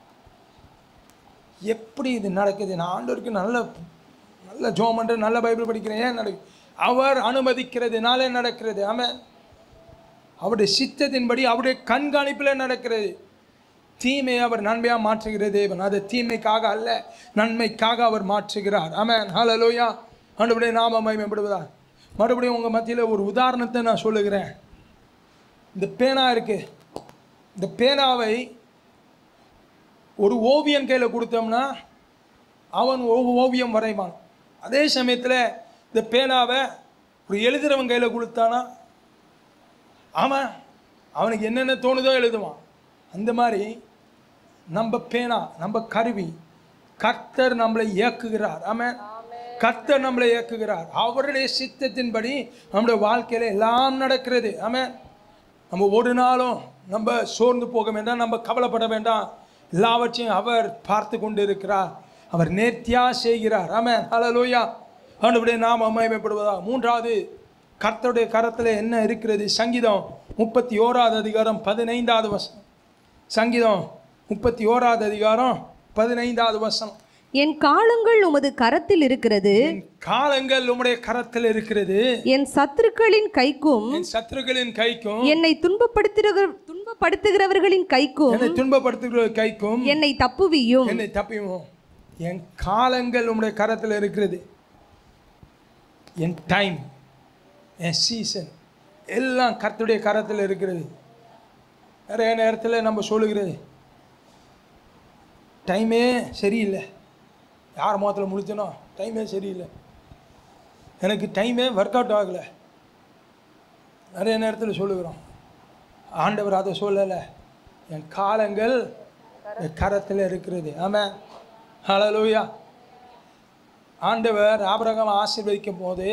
எப்படி இது நடக்குது? நான் ஆண்டவருக்கு நல்ல ஜெபம் பண்ணுறேன், நல்ல பைபிள் படிக்கிறேன், ஏன் நடக்குது? அவர் அனுமதிக்கிறதுனால நடக்கிறது. ஆமாம், அவருடைய சித்தத்தின்படி அவருடைய கண்காணிப்பில் நடக்கிறது. தீமையை அவர் நன்மையாக மாற்றுகிற தேவன். அது தீமைக்காக அல்ல, நன்மைக்காக அவர் மாற்றுகிறார். ஆமென், ஹல்லேலூயா. ஆண்டவருடைய நாமம் மகிமைப்படுவதா. மறுபடியும் உங்கள் மத்தியில் ஒரு உதாரணத்தை நான் சொல்லுகிறேன். இந்த பேனா இருக்கு, இந்த பேனாவை ஒரு ஓவியன் கையில் கொடுத்தோம்னா அவன் ஓவியம் வரைவான். அதே சமயத்தில் இந்த பேனாவை ஒரு எழுதுறவன் கையில் கொடுத்தானா ஆமாம், அவனுக்கு என்னென்ன தோணுதோ எழுதுவான். அந்த மாதிரி நம்ம பேனா, நம்ம கருவி, கர்த்தர் நம்மளை இயக்குகிறார். ஆமாம், கர்த்தர் நம்மளை இயக்குகிறார். அவருடைய சித்தத்தின்படி நம்முடைய வாழ்க்கையில் எல்லாம் நடக்கிறது. ஆமாம், நம்ம ஒரு நாளும் நம்ம சோர்ந்து போக வேண்டாம், நம்ம கவலைப்பட வேண்டாம். எல்லாவற்றையும் அவர் பார்த்து கொண்டு இருக்கிறார். அவர் நேர்த்தியாக செய்கிறார். ஆமாம், ஹல்லேலூயா. ஆண்டவருடைய நாமம் மகிமைப்படுவதா. மூன்றாவது, கர்த்தருடைய கரத்தில் என்ன இருக்கிறது? சங்கீதம் 31வது அதிகாரம் 15வது வசனம். சங்கீதம் 31வது அதிகாரம் 15வது வசனம். என் காலங்கள் உமது கரத்தில் இருக்கிறது, காலங்கள் உம்முடைய கரத்தில் இருக்கிறது. என் சத்துருக்களின் கைக்கும் என்னை துன்பப்படுத்துகிறவர்களின் கைக்கும் என்னை தப்புவியும். என் காலங்கள் உம்முடைய கரத்தில் இருக்கிறது. என் டைம், என் சீசன் எல்லாம் கர்த்தருடைய கரத்தில் இருக்கிறது. நிறைய நேரத்தில் நம்ம சொல்லுகிறது, டைமே சரியில்லை, யார் முகத்தில் முடிச்சனோ டைமே சரியில்லை, எனக்கு டைமே ஒர்க் அவுட் ஆகலை, நிறைய நேரத்தில் சொல்லுகிறோம். ஆண்டவர் அதை சொல்லலை, என் காலங்கள் கரத்தில் இருக்கிறது. ஆமென். ஹல்லேலூயா. ஆண்டவர் ஆபிரகாம் ஆசீர்வதிக்கும் போது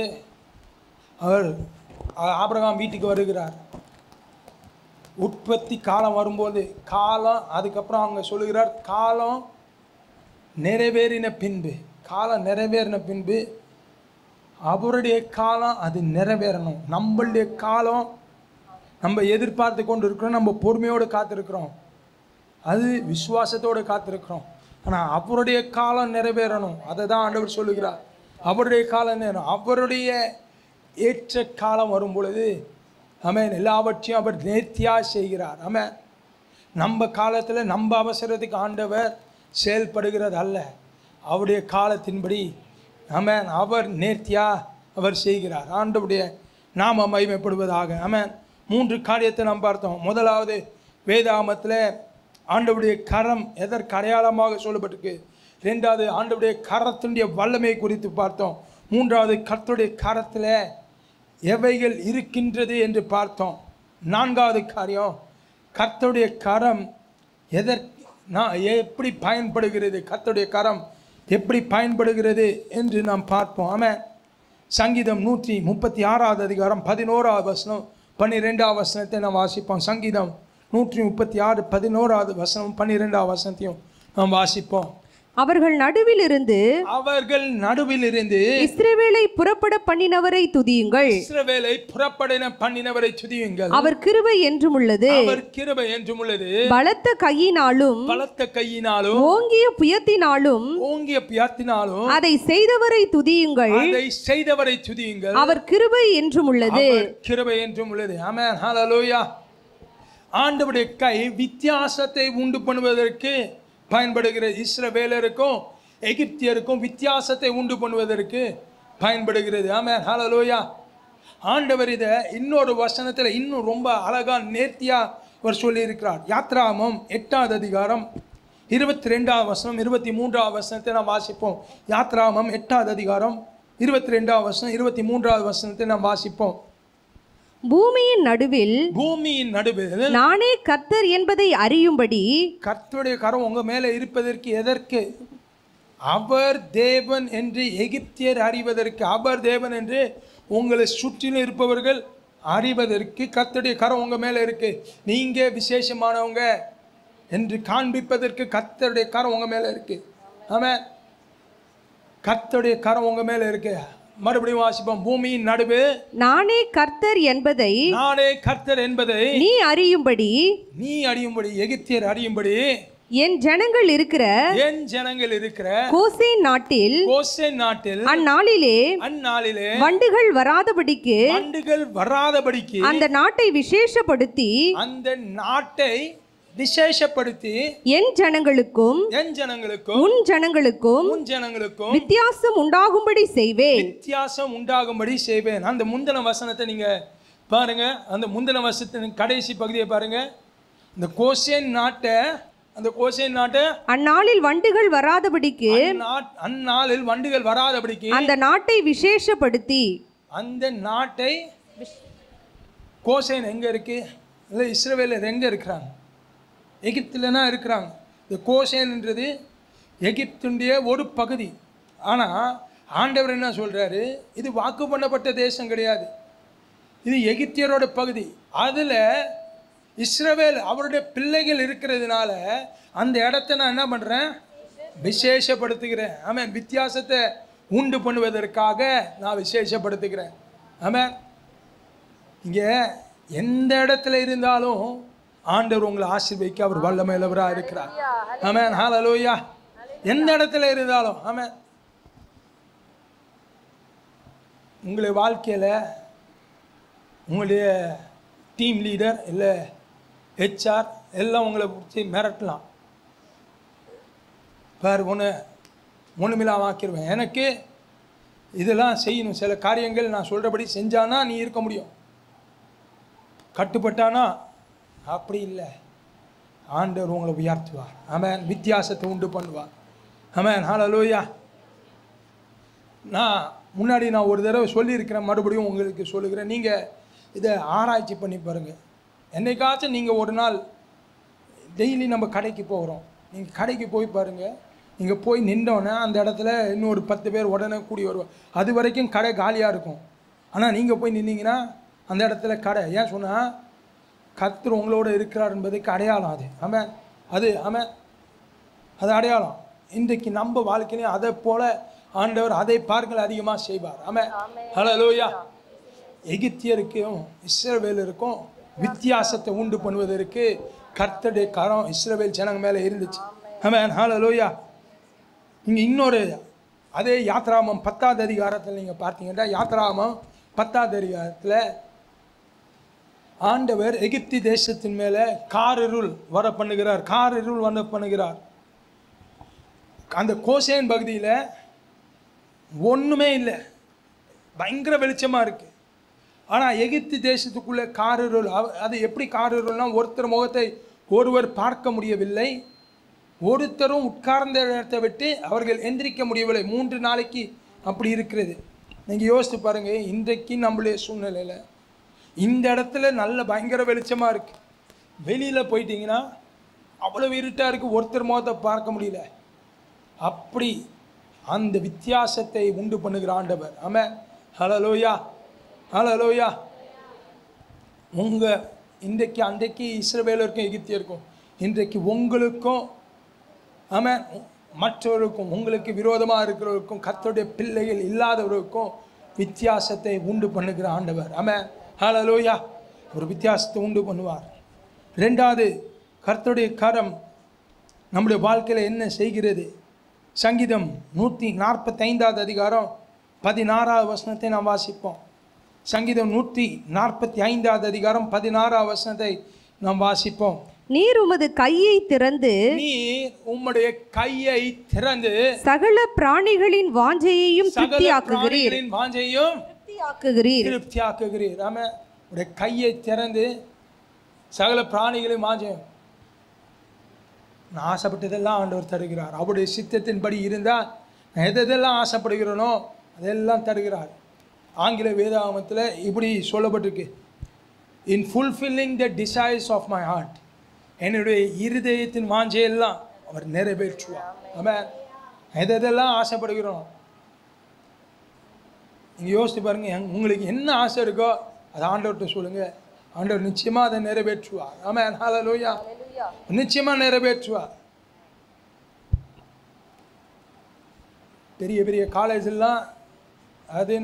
ஆபிரகாம் வீட்டுக்கு வருகிறார். உற்பத்தி காலம் வரும்போது காலம், அதுக்கப்புறம் அவங்க சொல்லுகிறார் காலம் நிறைவேறின பின்பு அவருடைய காலம் அது நிறைவேறணும். நம்மளுடைய காலம் நம்ம எதிர்பார்த்து கொண்டு இருக்கிறோம், நம்ம பொறுமையோடு காத்திருக்கிறோம், அது விசுவாசத்தோடு காத்திருக்கிறோம். ஆனால் அவருடைய காலம் நிறைவேறணும். அதை தான் ஆண்டவர் சொல்லுகிறார். அவருடைய காலம் நேரம், அவருடைய ஏற்ற காலம் வரும் பொழுது ஆமென் எல்லாவற்றையும் அவர் நேர்த்தியாக செய்கிறார். ஆமென். நம்ம காலத்தில் நம்ம அவசரத்துக்கு ஆண்டவர் செயல்படுகிறது அல்ல, அவருடைய காலத்தின்படி ஆமென் அவர் நேர்த்தியாக அவர் செய்கிறார். ஆண்டவருடைய நாம மகிமைப்படுவதாக. ஆமென். 3 காரியத்தை நாம் பார்த்தோம். முதலாவது, வேதாகமத்தில் ஆண்டவருடைய கரம் எதற்கு அடையாளமாக சொல்லப்பட்டிருக்கு. 2வது, ஆண்டவருடைய கரத்தினுடைய வல்லமை குறித்து பார்த்தோம். 3வது, கர்த்தருடைய கரத்தில் எவைகள் இருக்கின்றது என்று பார்த்தோம். 4வது காரியம், கர்த்தருடைய கரம் எப்படி பயன்படுகிறது, கர்த்தருடைய கரம் எப்படி பயன்படுகிறது என்று நாம் பார்ப்போம். ஆமென். சங்கீதம் 136வது அதிகாரம் 11வது வசனம் 12வது வசனத்தை நாம் வாசிப்போம். சங்கீதம் 136 11வது வசனம் 12வது வசனத்தையும் நாம் வாசிப்போம். அவர்கள் நடுவிலிருந்து இஸ்ரவேலை புறப்பட பண்ணினவரை துதியுங்கள். அவர் கிருபை என்றும் உள்ளது. பலத்த கையினாலும் ஓங்கிய புயத்தினாலும் அதை செய்தவரை துதியுங்கள். அவர் கிருபை என்றும் உள்ளது. ஆமென். ஹல்லேலூயா. ஆண்டவருடைய கை வித்தியாசத்தை உண்டு பண்ணுவதற்கு பயன்படுகிறது. இஸ்ரவேலருக்கும் எகிப்தியருக்கும் வித்தியாசத்தை உண்டு பண்ணுவதற்கு பயன்படுகிறது. ஆமென். ஹல்லேலூயா. ஆண்டவர் இதை இன்னொரு வசனத்தில் இன்னும் ரொம்ப அழகா நேர்த்தியாக அவர் சொல்லியிருக்கிறார். யாத்ராகமம் 8வது அதிகாரம் 22வது வசனம் 23வது வசனத்தை நாம் வாசிப்போம். யாத்ராகமம் 8வது அதிகாரம் 22வது வசனம் 23வது வசனத்தை நாம் வாசிப்போம். பூமியின் நடுவில் நானே கர்த்தர் என்பதை அறியும்படி. கர்த்தருடைய கரம் உங்க மேல இருப்பதற்கு எதற்கு? அவர் தேவன் என்று எகிப்தியர் அறிவதற்கு, அவர் தேவன் என்று உங்களை சுற்றிலும் இருப்பவர்கள் அறிவதற்கு கர்த்தருடைய கரம் உங்க மேல இருக்கு. நீங்க விசேஷமானவங்க என்று காண்பிப்பதற்கு கர்த்தருடைய கரம் உங்க மேல இருக்கு. ஆமென். கர்த்தருடைய கரம் உங்க மேல இருக்கு. மறுபடியும் வாசிப்போம். பூமியின் நடுவே நானே கர்த்தர் என்பதை நீ அறியும்படி எகிப்தியர் அறியும்படி என் ஜனங்கள் இருக்கிற கோசேன் நாட்டில் அந்நாளிலே வண்டுகள் வராதபடிக்கு அந்த நாட்டை விசேஷப்படுத்தி என் ஜனங்களுக்கும் உன் ஜனங்களுக்கும் வித்தியாசம் உண்டாகும்படி செய்வேன். அந்த முந்தின வசனத்தை நீங்க பாருங்க. அந்த முந்தின வசனத்தின் கடைசி பகுதியை பாருங்க. அந்த கோசேன் நாட்டை அந்நாளில் வண்டுகள் வராதபடிக்கு அந்த நாட்டை விசேஷப்படுத்தி. அந்த நாட்டை கோசேன் எங்க இருக்கு? இல்லை, இஸ்ரவேலர் எங்க இருக்கிறாங்க? எகிப்தில்னா இருக்கிறாங்க. இந்த கோசேன்ன்றது எகிப்துடைய ஒரு பகுதி. ஆனால் ஆண்டவர் என்ன சொல்கிறாரு, இது வாக்கு பண்ணப்பட்ட தேசம் கிடையாது, இது எகிப்தியரோட பகுதி. அதில் இஸ்ரவேல் அவருடைய பிள்ளைகள் இருக்கிறதுனால அந்த இடத்த நான் என்ன பண்ணுறேன், விசேஷப்படுத்துகிறேன். ஆமென். வித்தியாசத்தை உண்டு பண்ணுவதற்காக நான் விசேஷப்படுத்துகிறேன். ஆமென். இங்கே எந்த இடத்துல இருந்தாலும் ஆண்டவர் உங்களை ஆசீர்வதிக்க அவர் வல்லமையுள்ளவராக இருக்கிறார். ஆமென். ஹல்லேலூயா. எந்த இடத்துல இருந்தாலும். ஆமென். உங்களுடைய வாழ்க்கையில் உங்களுடைய டீம் லீடர் இல்லை ஹெச்ஆர் எல்லாம் உங்களை பிடிச்சி மிரட்டலாம். பார், ஒன்றுமில்லாமாக்கிடுவேன், எனக்கு இதெல்லாம் செய்யணும், சில காரியங்கள் நான் சொல்கிறபடி செஞ்சானா நீ இருக்க முடியும், கட்டுப்பட்டானா. அப்படி இல்லை, ஆண்டவர் உங்களை உயர்த்துவார். ஆமென். வித்தியாசத்தை உண்டு பண்ணுவார். ஆமென். ஹல்லேலூயா. நான் ஒரு தடவை சொல்லியிருக்கிறேன், மறுபடியும் உங்களுக்கு சொல்லுகிறேன். நீங்கள் இதை ஆராய்ச்சி பண்ணி பாருங்கள். என்னைக்காச்சும் நீங்கள் ஒரு நாள் டெய்லி நம்ம கடைக்கு போகிறோம், நீங்கள் கடைக்கு போய் பாருங்கள், நீங்கள் போய் நின்றோன்னே அந்த இடத்துல இன்னொரு 10 பேர் உடனே கூடி வருவோம். அது வரைக்கும் கடை காலியாக இருக்கும். ஆனால் நீங்கள் போய் நின்னீங்கன்னா அந்த இடத்துல கடை, ஏன் சொன்னால் கர்த்தர் உங்களோட இருக்கிறார் என்பதுக்கு அடையாளம் அது. ஆமாம், அது அடையாளம். இன்றைக்கு நம்ம வாழ்க்கையிலையும் அதை போல ஆண்டவர் அதை பார்க்கல அதிகமாக செய்வார். ஆமாம், ஹல்லேலூயா. எகிப்தியருக்கும் இஸ்ரவேலருக்கும் வித்தியாசத்தை உண்டு பண்ணுவதற்கு கர்த்தருடைய கரம் இஸ்ரவேல் ஜனங்க மேலே இருந்துச்சு. ஆமென், ஹல்லேலூயா. நீங்கள் இன்னொரு அதே யாத்ராமம் 10வது அதிகாரத்தில் நீங்கள் பார்த்தீங்கன்னா, யாத்ராமம் 10வது அதிகாரத்தில் ஆண்டவர் எகிப்தி தேசத்தின் மேலே காரிருள் வர பண்ணுகிறார். அந்த கோசேன் பகுதியில் ஒன்றுமே இல்லை, பயங்கர வெளிச்சமாக இருக்குது. ஆனால் எகிப்து தேசத்துக்குள்ளே காரிருள். அது எப்படி காரிருள்னா, ஒருத்தர் முகத்தை ஒருவர் பார்க்க முடியவில்லை, ஒருத்தரும் உட்கார்ந்த இடத்தை விட்டு அவர்கள் எந்திரிக்க முடியவில்லை. 3 நாளைக்கு அப்படி இருக்கிறது. நீங்கள் யோசித்து பாருங்கள், இன்றைக்கு நம்மளுடைய சூழ்நிலையில் இந்த இடத்துல நல்ல பயங்கர வெளிச்சமாக இருக்குது, வெளியில் போயிட்டீங்கன்னா அவ்வளோ இருட்டாக இருக்குது, ஒருத்தர் முகத்தை பார்க்க முடியல. அப்படி அந்த வித்தியாசத்தை உண்டு பண்ணுகிற ஆண்டவர். ஆமென், ஹல்லேலூயா, ஹல்லேலூயா. உங்கள் இன்றைக்கு அன்றைக்கு இஸ்ரவேலருக்கும் எகிப்தியருக்கும், இன்றைக்கு உங்களுக்கும், ஆமென், மற்றவருக்கும், உங்களுக்கு விரோதமாக இருக்கிறவருக்கும், கர்த்தருடைய பிள்ளைகள் இல்லாதவருக்கும் வித்தியாசத்தை உண்டு பண்ணுகிற ஆண்டவர். ஆமென், ஹல்லேலூயா. ஒரு வித்தியாசத்தை உண்டு பண்ணுவார். 2வது, கர்த்தருடைய கரம் நம்முடைய வாழ்க்கையில் என்ன செய்கிறது? சங்கீதம் 145வது அதிகாரம் 16வது வசனத்தை நாம் வாசிப்போம். சங்கீதம் 145வது அதிகாரம் 16வது வசனத்தை நாம் வாசிப்போம். நீர் உமது கையை திறந்து சகல பிராணிகளின் வாஞ்சையையும் திருப்தியாக்குகிறீர். ஆமா, உடைய கையை திறந்து சகல பிராணிகளையும் வாஞ்சையும், நான் ஆசைப்பட்டதெல்லாம் ஆண்டவர் தருகிறார். அவருடைய சித்தத்தின்படி இருந்தால் நான் எதெல்லாம் ஆசைப்படுகிறேனோ அதெல்லாம் தருகிறார். ஆங்கில வேதாகமத்தில் இப்படி சொல்லப்பட்டிருக்கு, in fulfilling the desires of my heart, என்னுடைய இருதயத்தின் வாஞ்சையெல்லாம் அவர் நிறைவேற்றுவார். ஆமென். எதெல்லாம் ஆசைப்படுகிறோம் நீங்கள் யோசித்து பாருங்கள், உங்களுக்கு என்ன ஆசை இருக்கோ அதை ஆண்டவர்கிட்ட சொல்லுங்கள், ஆண்டவர் நிச்சயமாக அதை நிறைவேற்றுவார். ஆமென், ஹல்லேலூயா. நிச்சயமாக நிறைவேற்றுவார். பெரிய பெரிய காலேஜெல்லாம், அது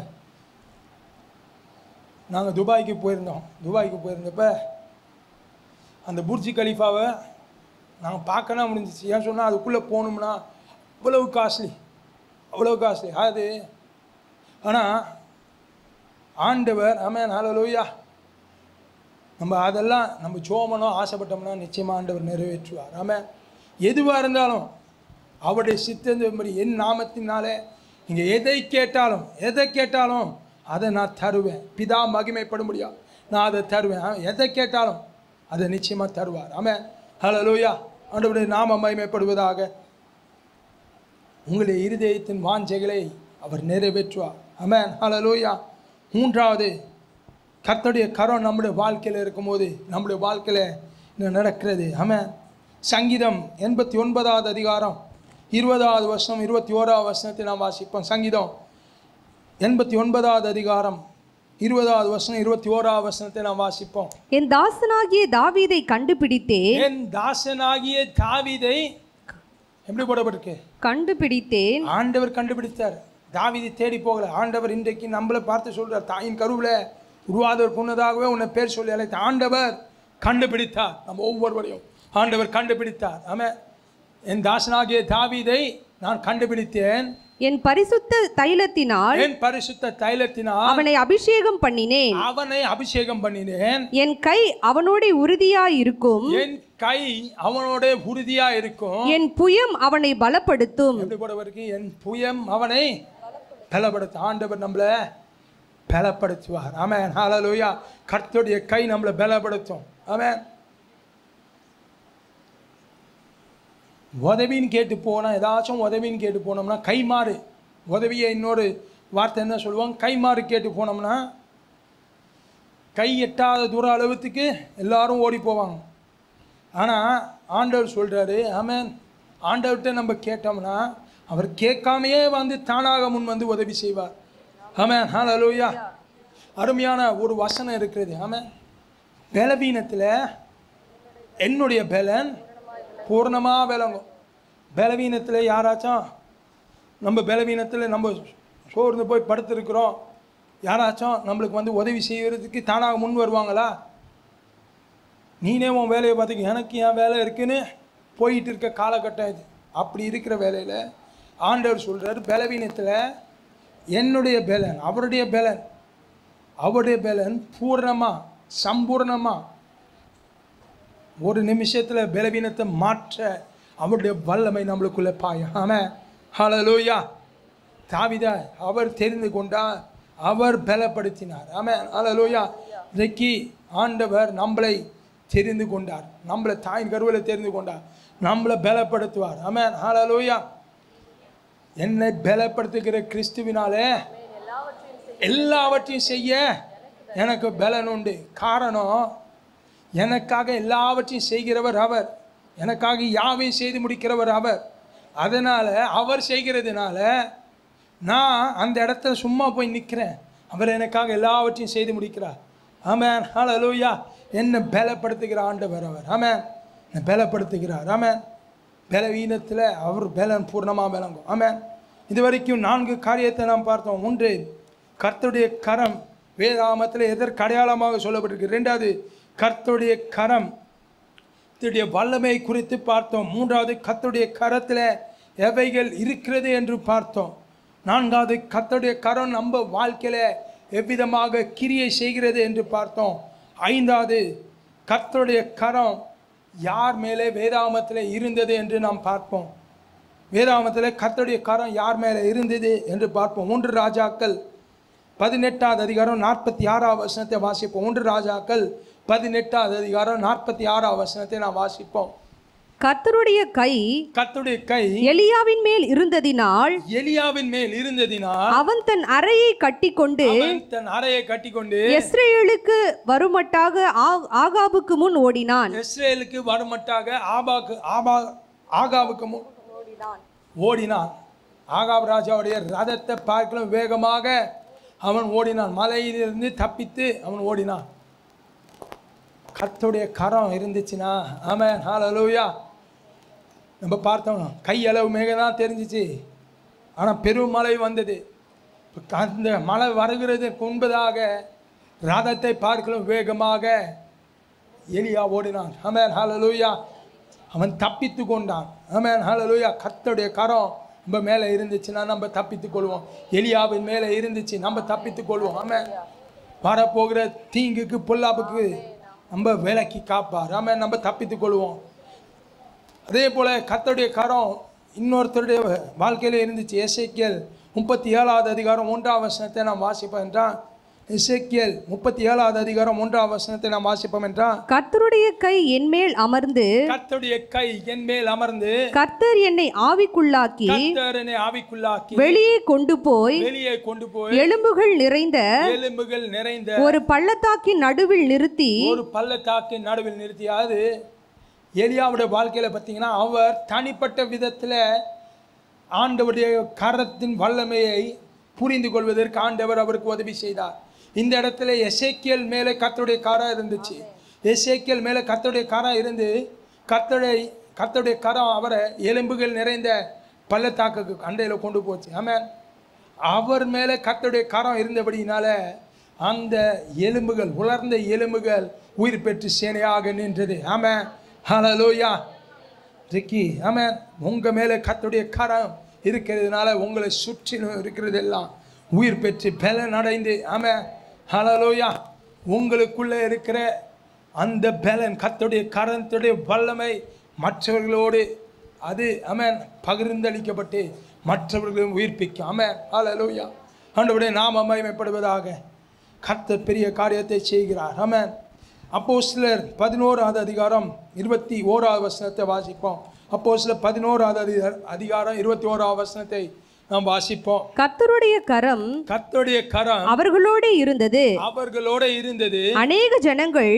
நாங்கள் துபாய்க்கு போயிருந்தப்ப அந்த புர்ஜி கலீஃபாவை நாங்கள் பார்க்கணும் முடிஞ்சிச்சு. ஏன் சொன்னால் அதுக்குள்ளே போகணும்னா அவ்வளவு காஸ்ட்லி. அது ஆனால் ஆண்டவர், ஆமென், ஹல்லேலூயா, நம்ம அதெல்லாம் நம்ம ஜோமனோ ஆசைப்பட்டோம்னா நிச்சயமாக ஆண்டவர் நிறைவேற்றுவார். ஆமென். எதுவாக இருந்தாலும் அவருடைய சித்தத்தின்படி என் நாமத்தினாலே நீங்கள் எதை கேட்டாலும் அதை நான் தருவேன். பிதா மகிமைப்படும்படியா நான் அதை தருவேன். எதை கேட்டாலும் அதை நிச்சயமாக தருவார். ஆமென், ஹல்லேலூயா. ஆண்டவருடைய நாம மகிமைப்படுவதாக. உங்களுடைய இருதயத்தின் வாஞ்சைகளை அவர் நிறைவேற்றுவார். ஆமென், ஹல்லேலூயா. 3வது, கர்த்தருடைய கரம் நம்முடைய வாழ்க்கையில் இருக்கும்போது நம்முடைய வாழ்க்கையில் என்ன நடக்கிறது? ஆமென். சங்கீதம் 89வது அதிகாரம் 20வது வசனம் 21வது வசனத்தை நாம் வாசிப்போம். சங்கீதம் 89வது அதிகாரம் 20வது வசனம் 21வது வசனத்தை நாம் வாசிப்போம். என் தாசனாகிய தாவீதை கண்டுபிடித்தேன். என் தாசனாகிய தாவீதை எப்படி போடப்பட்டிருக்கு? கண்டுபிடித்தேன். ஆண்டவர் கண்டுபிடித்தார். தாவீதை தேடி போகல. ஆண்டவர் இன்றைக்கு நம்மளை பார்த்து சொல்றார், தாயின் கருவில் உருவாதவர் முன்னதாகவே உன்னை பேர் சொல்லி அழைத்த ஆண்டவர் கண்டுபிடித்தார். நம்ம ஒவ்வொருவரையும் ஆண்டவர் கண்டுபிடித்தார். ஆமென். என் தாசனாகிய தாவீதை நான் கண்டுபிடித்தேன், என் பரிசுத்த தைலத்தினால் அவனை அபிஷேகம் பண்ணினேன். என் கை அவனோட உறுதியாய் இருக்கும். என் புயம் அவனை பலப்படுத்தும். என் புயம் அவனை பலப்படுத்தும். ஆண்டவர் நம்மளை பலப்படுத்துவார். ஆமென், ஹல்லேலூயா. கர்த்தருடைய கை நம்மளை பலப்படுத்தும். ஆமென். உதவின்னு கேட்டு போனால், ஏதாச்சும் உதவின்னு கேட்டு போனோம்னா, கைமாறு உதவியை இன்னொரு வார்த்தை என்ன சொல்லுவாங்க, கைமாறு கேட்டு போனோம்னா கை எட்டாத தூர அளவுக்கு எல்லாரும் ஓடி போவாங்க. ஆனால் ஆண்டவர் சொல்கிறாரு, ஆமென், ஆண்டவர்கிட்ட நம்ம கேட்டோம்னா அவர் கேட்காமையே வந்து தானாக முன் வந்து உதவி செய்வார். ஆமென், ஹல்லேலூயா. அருமையான ஒரு வசனம் இருக்கிறது. ஆமென், பலவீனத்தில் என்னுடைய பலன் பூர்ணமாக விளங்கும். பலவீனத்தில் யாராச்சும் நம்ம பலவீனத்தில் நம்ம சோர்ந்து போய் படுத்துருக்குறோம், யாராச்சும் நம்மளுக்கு வந்து உதவி செய்கிறதுக்கு தானாக முன் வருவாங்களா? நீனே உன் வேலையை பார்த்துக்க, எனக்கு என் வேலை இருக்குன்னு போயிட்டு இருக்க காலகட்டம் இது. அப்படி இருக்கிற வேலையில் ஆண்டவர் சொல்கிறார், பலவீனத்தில் என்னுடைய பலன், அவருடைய பலன் பூர்ணமாக சம்பூர்ணமாக ஒரு நிமிஷத்தில் பலவீனத்தை மாற்ற அவருடைய வல்லமை நம்மளுக்குள்ளே பாயும். ஆமென், ஹல்லேலூயா. தாவீதை அவர் தெரிந்து கொண்டார், அவர் பலப்படுத்தினார். ஆமென், ஹல்லேலூயா. இன்றைக்கு ஆண்டவர் நம்மளை தெரிந்து கொண்டார், நம்மளை தாயின் கருவில் தெரிந்து கொண்டார், நம்மளை பலப்படுத்துவார். ஆமென், ஹல்லேலூயா. என்னை பலப்படுத்துகிற கிறிஸ்துவினாலே எல்லாவற்றையும் செய்ய எனக்கு பலன் உண்டு. காரணம், எனக்காக எல்லாவற்றையும் செய்கிறவர் அவர், எனக்காக யாவையும் செய்து முடிக்கிறவர் அவர். அதனால் அவர் செய்கிறதுனால நான் அந்த இடத்துல சும்மா போய் நிற்கிறேன். அவர் எனக்காக எல்லாவற்றையும் செய்து முடிக்கிறார். ஆமென், ஹல்லேலூயா. என்னை பலப்படுத்துகிற ஆண்டவர் அவர். ஆமென், என்னை பலப்படுத்துகிறார். ஆமென், பலவீனத்தில் அவர் பலன் பூர்ணமாக விளங்கும். ஆமென். இது வரைக்கும் 4 காரியத்தை நாம் பார்த்தோம். 1, கர்த்தருடைய கரம் வேதாகமத்தில் எதற்கு அடையாளமாக சொல்லப்பட்டிருக்கு. 2வது, கர்த்தருடைய கரம் வல்லமை குறித்து பார்த்தோம். 3வது, கர்த்தருடைய கரத்தில் எவைகள் இருக்கிறது என்று பார்த்தோம். 4வது, கர்த்தருடைய கரம் நம்ம வாழ்க்கையில் எவ்விதமாக கிரியை செய்கிறது என்று பார்த்தோம். 5வது, கர்த்தருடைய கரம் யார் மேலே வேதாகமத்தில் இருந்தது என்று நாம் பார்ப்போம். வேதாகமத்தில் கர்த்தருடைய கரம் யார் மேலே இருந்தது என்று பார்ப்போம். 1 ராஜாக்கள் 18வது அதிகாரம் 46வது வசனத்தை வாசிப்போம். 1 ராஜாக்கள் 18வது அதிகாரம் 46வது வசனத்தை நாம் வாசிப்போம். கர்த்தருடைய கை எலியாவின் மேல் இருந்ததினால் அவன் தன் அறையை கட்டிக்கொண்டு இஸ்ரவேலுக்கு வருமட்டாக ஆகாபுக்கு முன் ஓடினான். ஆகாப் ராஜாவுடைய ரதத்தை பார்க்கலாம் வேகமாக அவன் ஓடினான். மலையிலிருந்து தப்பித்து அவன் ஓடினான். கர்த்தருடைய கரம் இருந்துச்சுன்னா, ஆமென், ஹல்லேலூயா. நம்ம பார்த்தோம், கையளவு மேகம் தான் தெரிஞ்சிச்சு, ஆனால் பெரும் மழை வந்தது. அந்த மழை வருகிறதுக்கு முன்பதாக ரதத்தை பார்க்கலாம் வேகமாக எலியா ஓடினான். ஆமென், ஹல்லேலூயா. அவன் தப்பித்து கொண்டான். ஆமென், ஹல்லேலூயா. கர்த்தருடைய கரம் நம்ம மேலே இருந்துச்சுன்னா நம்ம தப்பித்து கொள்வோம். எலியாவின் மேலே இருந்துச்சு, நம்ம தப்பித்து கொள்வோம். ஆமென். வரப்போகிற தீங்குக்கு பொல்லாப்புக்கு நம்ம விலக்கி காப்பார். ஆமென், நம்ம தப்பித்து கொள்வோம். அதே போல் கர்த்தருடைய கரம் இன்னொருத்தருடைய வாழ்க்கையில் இருந்துச்சு. எசேக்கியேல் 37வது அதிகாரம் 1வது வசனத்தை நாம் வாசிப்போம் என்றால், எசேக்கியேல் 37வது அதிகாரம் 1வது வசனத்தை நாம் வாசிப்போம் என்றால், கர்த்தருடைய கை என் மேல் அமர்ந்து கர்த்தர் என்னை ஆவிக்குள்ளாக்கி வெளியே கொண்டு போய் எலும்புகள் நிறைந்த ஒரு பள்ளத்தாக்கின் நடுவில் நிறுத்தி. அது எலியாவுடைய வாழ்க்கையில் பார்த்தீங்கன்னா, அவர் தனிப்பட்ட விதத்தில் ஆண்டவருடைய கரத்தின் வல்லமையை புரிந்து கொள்வதற்கு ஆண்டவர் அவருக்கு உதவி செய்தார். இந்த இடத்துல எசேக்கியேல் மேலே கர்த்தருடைய கரம் இருந்துச்சு. எசேக்கியேல் மேலே கர்த்தருடைய கரம் இருந்து கர்த்தருடைய கரம் அவரை எலும்புகள் நிறைந்த பள்ளத்தாக்குக்கு அண்டையில் கொண்டு போச்சு. ஆமென். அவர் மேலே கர்த்தருடைய கரம் இருந்தபடினால அந்த எலும்புகள், உலர்ந்த எலும்புகள் உயிர் பெற்று சேனையாக நின்றது. ஆமென், ஹல்லேலூயா. ரிக்கி, ஆமென், உங்கள் மேலே கர்த்தருடைய கரம் இருக்கிறதுனால உங்களை சுற்றிலும் இருக்கிறதெல்லாம் உயிர் பெற்று பலன் அடைந்து, ஆமென், ஹல்லேலூயா, உங்களுக்குள்ளே இருக்கிற அந்த பலன், கர்த்தருடைய கரத்துடைய வல்லமை மற்றவர்களோடு அது, ஆமென், பகிர்ந்தளிக்கப்பட்டு மற்றவர்களும் உயிர்ப்பிக்கும். ஆமென், ஹல்லேலூயா. ஆண்டவருடைய நாமம் மகிமைப்படுவதாக. கர்த்தர் பெரிய காரியத்தை செய்கிறார். ஆமென். அப்போஸ்தலர் 11வது அதிகாரம் 21வது வசனத்தை வாசிப்போம். அப்போஸ்தலர் 11வது அதிகாரம் 21வது வசனத்தை நாம் வாசிப்போம். கர்த்தருடைய கரம் கர்த்தருடைய கரம் அவர்களோடு இருந்தது. அவர்களோட இருந்தது. அநேக ஜனங்கள்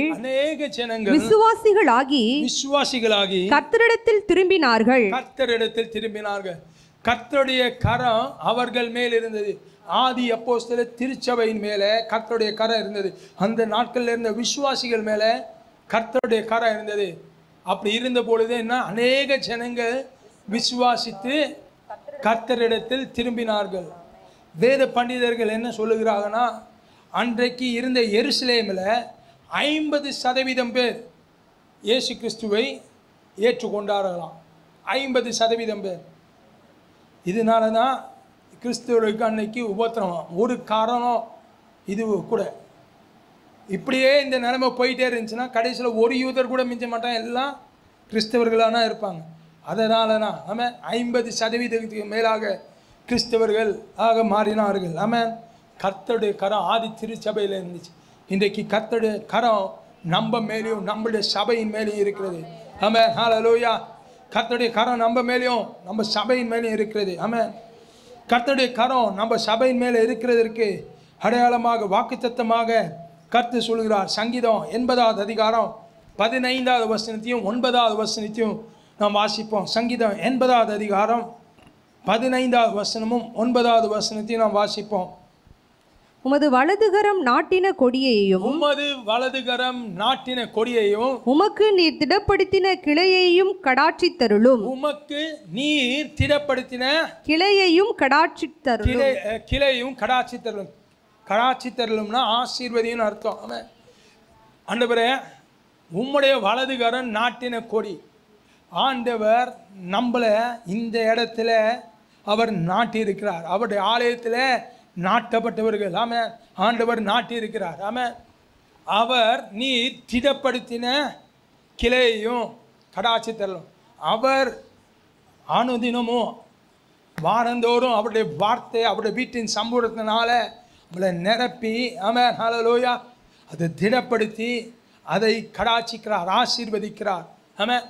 விசுவாசிகளாகி கர்த்தரிடத்தில் திரும்பினார்கள். கர்த்தருடைய கரம் அவர்கள் மேல் இருந்தது. ஆதி அப்போஸ்தலர் திருச்சபையின் மேல கர்த்தருடைய கரம் இருந்தது. அந்த நாட்கள்ல இருந்த விசுவாசிகள் மேல கர்த்தருடைய கரம் இருந்தது. அப்படி இருந்த பொழுது என்ன, அநேக ஜனங்கள் விசுவாசித்து கர்த்தரிடத்தில் திரும்பினார்கள். வேத பண்டிதர்கள் என்ன சொல்லுகிறாங்கன்னா, அன்றைக்கு இருந்த எருசலேமில் 50% பேர் இயேசு கிறிஸ்துவை ஏற்றுக்கொண்டார்களாம். 50% பேர். இதனால தான் கிறிஸ்துவருக்கு அன்னைக்கு உபத்திரவம். ஒரு காரணம் இது கூட. இப்படியே இந்த நிலைமை போயிட்டே இருந்துச்சுன்னா கடைசியில் ஒரு யூதர் கூட மிஞ்ச மாட்டான், எல்லாம் கிறிஸ்தவர்களானா இருப்பாங்க. அதனால தான் ஆமாம் 50% மேலாக கிறிஸ்தவர்கள் ஆக மாறினார்கள். ஆமாம். கர்த்தருடைய கரம் ஆதி திருச்சபையில் இருந்துச்சு. இன்றைக்கு கர்த்தருடைய கரம் நம்ம மேலேயும் நம்மளுடைய சபையின் மேலேயும் இருக்கிறது. ஆமாம். ஹல்லேலூயா. கர்த்தருடைய கரம் நம்ம மேலேயும் நம்ம சபையின் மேலேயும் இருக்கிறது. ஆமாம். கர்த்தருடைய கரம் நம்ம சபையின் மேலே இருக்கிறதற்கு அடையாளமாக வாக்குத்தத்தமாக கர்த்தர் சொல்கிறார். சங்கீதம் 80வது அதிகாரம் 15வது வசனத்தையும் 9வது வசனத்தையும் நாம் வாசிப்போம். சங்கீதம் 80வது அதிகாரம் 15வது வசனமும் 9வது வசனத்தையும் நாம் வாசிப்போம். உமது வலதுகரம் நாட்டின கொடியையும் உமக்கு நீர் திடப்படுத்தின கிளையையும் கடாட்சித்தருளும். உமக்கு நீர் திடப்படுத்தின கிளையையும் கடாட்சித்தருளும். கிளையும் கடாட்சித்தருளும். கடாட்சித்தருளும்னா ஆசீர்வதின்னு அர்த்தம். ஆண்டவரே, உம்முடைய வலதுகரம் நாட்டின கொடி. ஆண்டவர் நம்மளை இந்த இடத்துல அவர் நாட்டி இருக்கிறார். அவருடைய ஆலயத்தில் நாட்டப்பட்டவர்கள். ஆமாம். ஆண்டவர் நாட்டி இருக்கிறார். ஆமாம். அவர் நீர் திடப்படுத்தின கிளையையும் கடாட்சி தரலும். அவர் அனுதினமும் வாரந்தோறும் அவருடைய வார்த்தை அவருடைய வீட்டின் சம்பூரத்தினால அவளை நிரப்பி ஆமாம் ஹல்லேலூயா அதை திடப்படுத்தி அதை கடாட்சிக்கிறார், ஆசீர்வதிக்கிறார். ஆமாம்.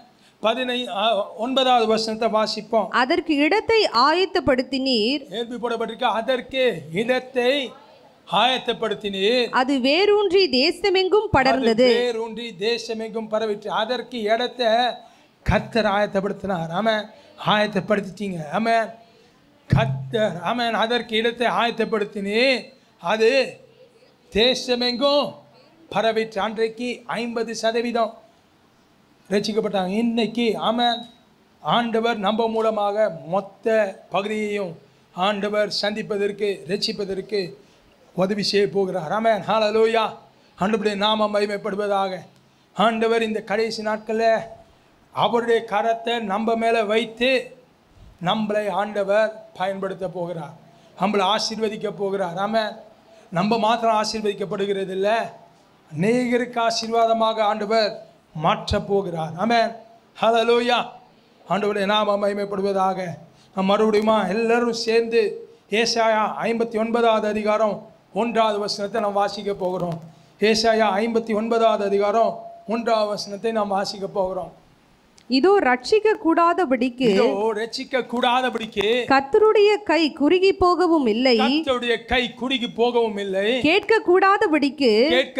9வது வசனத்தை வாசிப்போம். அதற்கு இடத்தை ஆயத்தப்படுத்தினீர். ஏற்பி போடப்பட்டிருக்க அதற்கு இடத்தை ஆயத்தப்படுத்தினீர். அது வேரூன்றி தேசமெங்கும் படர்ந்தது. வேரூன்றி தேசமெங்கும் பரவிற்று. அதற்கு இடத்தை கர்த்தர் ஆயத்தப்படுத்தினார். ஆமாம். ஆயத்தப்படுத்திட்டீங்க. ஆமாம். கர்த்தர் ஆமாம் அதற்கு இடத்தை ஆயத்தப்படுத்தினீர். அது தேசமெங்கும் பரவிற்று. அன்றைக்கு 50% ரட்சிக்கப்பட்டாங்க. இன்னைக்கு ஆமென் ஆண்டவர் நம்ம மூலமாக மொத்த பகுதியையும் ஆண்டவர் சந்திப்பதற்கு ரட்சிப்பதற்கு உதவி செய்ய போகிறார். ஆமென் ஹல்லேலூயா. ஆண்டவருடைய நாமம் மகிமைப்படுவதாக. ஆண்டவர் இந்த கடைசி நாட்களில் அவருடைய கரத்தை நம்ம மேலே வைத்து நம்மளை ஆண்டவர் பயன்படுத்த போகிறார். நம்மளை ஆசீர்வதிக்க போகிறார். ஆமென். நம்ம மாத்திரம் ஆசீர்வதிக்கப்படுகிறது இல்லை, அநேகருக்கு ஆசீர்வாதமாக ஆண்டவர் மாற்றப் போகிறார். ஆமென் ஹல்லேலூயா. ஆண்டவருடைய நாமம் மகிமைப்படுவதாக. நாம் மறுபடியும் எல்லாரும் சேர்ந்து ஏசாயா 59வது அதிகாரம் 1வது வசனத்தை நாம் வாசிக்க போகிறோம். ஏசாயா 59வது அதிகாரம் 1வது வசனத்தை நாம் வாசிக்க போகிறோம். இதோ ரட்சிக்க கூடாதபடிக்கு கர்த்தருடைய கை குறுகி போகவும் இல்லை. கர்த்தருடைய கை குறுகி போகவும் இல்லை. கேட்க கூடாதபடிக்கு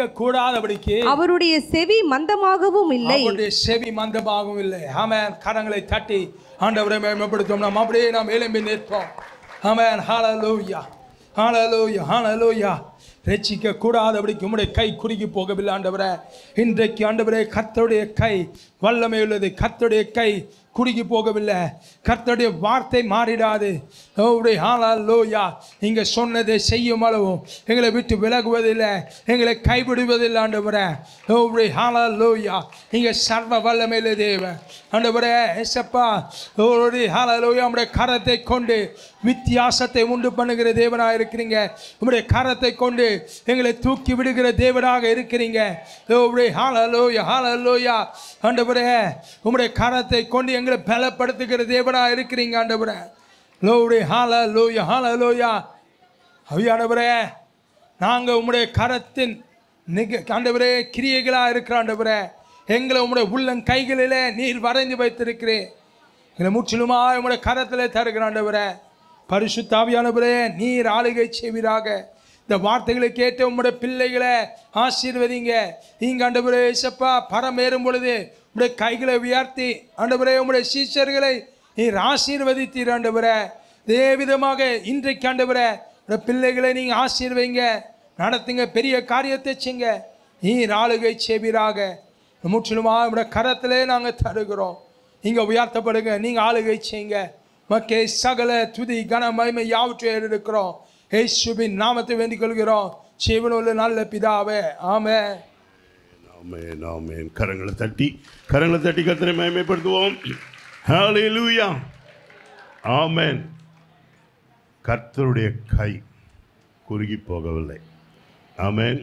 அவருடைய செவி மந்தமாகவும் இல்லை. அவருடைய செவி மந்தமாகவும் இல்லை. ஆமென். கரங்களை தட்டி ஆண்டவரை மகிமைப்படுத்துவோம். நாம் அப்படியே நாம் எழும்பி நிற்போம். ஆமென் ஹல்லேலூயா ஹல்லேலூயா ஹல்லேலூயா. ரட்சிக்க கூடாதபடிக்கு உம்முடைய கை குறுகி போகவில்லை ஆண்டவரே. இன்றைக்கு ஆண்டவரே கர்த்தருடைய கை வல்லமை உள்ளது. கர்த்தருடைய கை குறுகி போகவில்லை. கர்த்தருடைய வார்த்தை மாறிடாது. ஹல்லேலூயா. இங்கே சொன்னதை செய்யும் அளவும் எங்களை விட்டு விலகுவதில்லை, எங்களை கைவிடுவதில்லை ஆண்டவரே. ஹல்லேலூயா. இங்கே சர்வ வல்லமையிலே தேவன் ஆண்டவரே ஏசப்பா. ஹல்லேலூயா. உம்முடைய கரத்தை கொண்டு வித்தியாசத்தை உண்டு பண்ணுகிற தேவனாக இருக்கிறீங்க. உம்முடைய கரத்தை கொண்டு எங்களை தூக்கி விடுகிற தேவனாக இருக்கிறீங்க. ஹல்லேலூயா ஹல்லேலூயா. ஆண்டவரே உம்முடைய கரத்தை கொண்டு எங்களை பலப்படுத்துகிற தேவனாக இருக்கிறீங்க ஆண்டவரே. ஹல்லேலூயா ஹல்லேலூயா. ஆண்டவரே நாங்கள் உம்முடைய கரத்தின் ஆண்டவரே கிரியைகளாக இருக்கிற ஆண்டவரே. எங்களை உம்முடைய உள்ளம் கைகளிலே நீர் வரைந்து வைத்திருக்கிறேன். எங்களை முற்றிலுமாக உம்முடைய கரத்தில் தருகிற ஆண்டவரே. பரிசுத்த ஆவியானவரே நீர் ஆளுகை செய்வீராக. இந்த வார்த்தைகளை கேட்ட உம்முடைய பிள்ளைகளை ஆசீர்வதிங்க. நீங்க ஆண்டவரே இயேசப்பா பரமேறும் பொழுது உடைய கைகளை உயர்த்தி ஆண்டவரே உம்முடைய சீஷர்களை நீர் ஆசீர்வதித்தீர் ஆண்டவரே. இதே விதமாக இன்றைக்கு ஆண்டவரே உடைய பிள்ளைகளை நீங்க ஆசீர்வைங்க, நடத்துங்க, பெரிய காரியத்தை செய்ங்க. நீர் ஆளுகை செய்வீராக. முற்றிலுமாக உடைய கரத்திலே நாங்கள் தருகிறோம். நீங்க உயர்த்தப்படுங்க, நீங்க ஆளுகை செய்யுங்க. மக்கே சகல துதி கன மகிமை யாவற்றையும் எடுக்கிறோம். இயேசுவின் நாமத்தை வேண்டிக் கொள்கிறோம் ஜீவனுள்ள நல்ல பிதாவே, ஆமென். ஆமென் ஆமென். கரங்களை தட்டி கர்த்தரை மகிமைப்படுத்துவோம். ஹல்லேலூயா. ஆமென். கர்த்தருடைய கை குறுகி போகவில்லை. ஆமென்.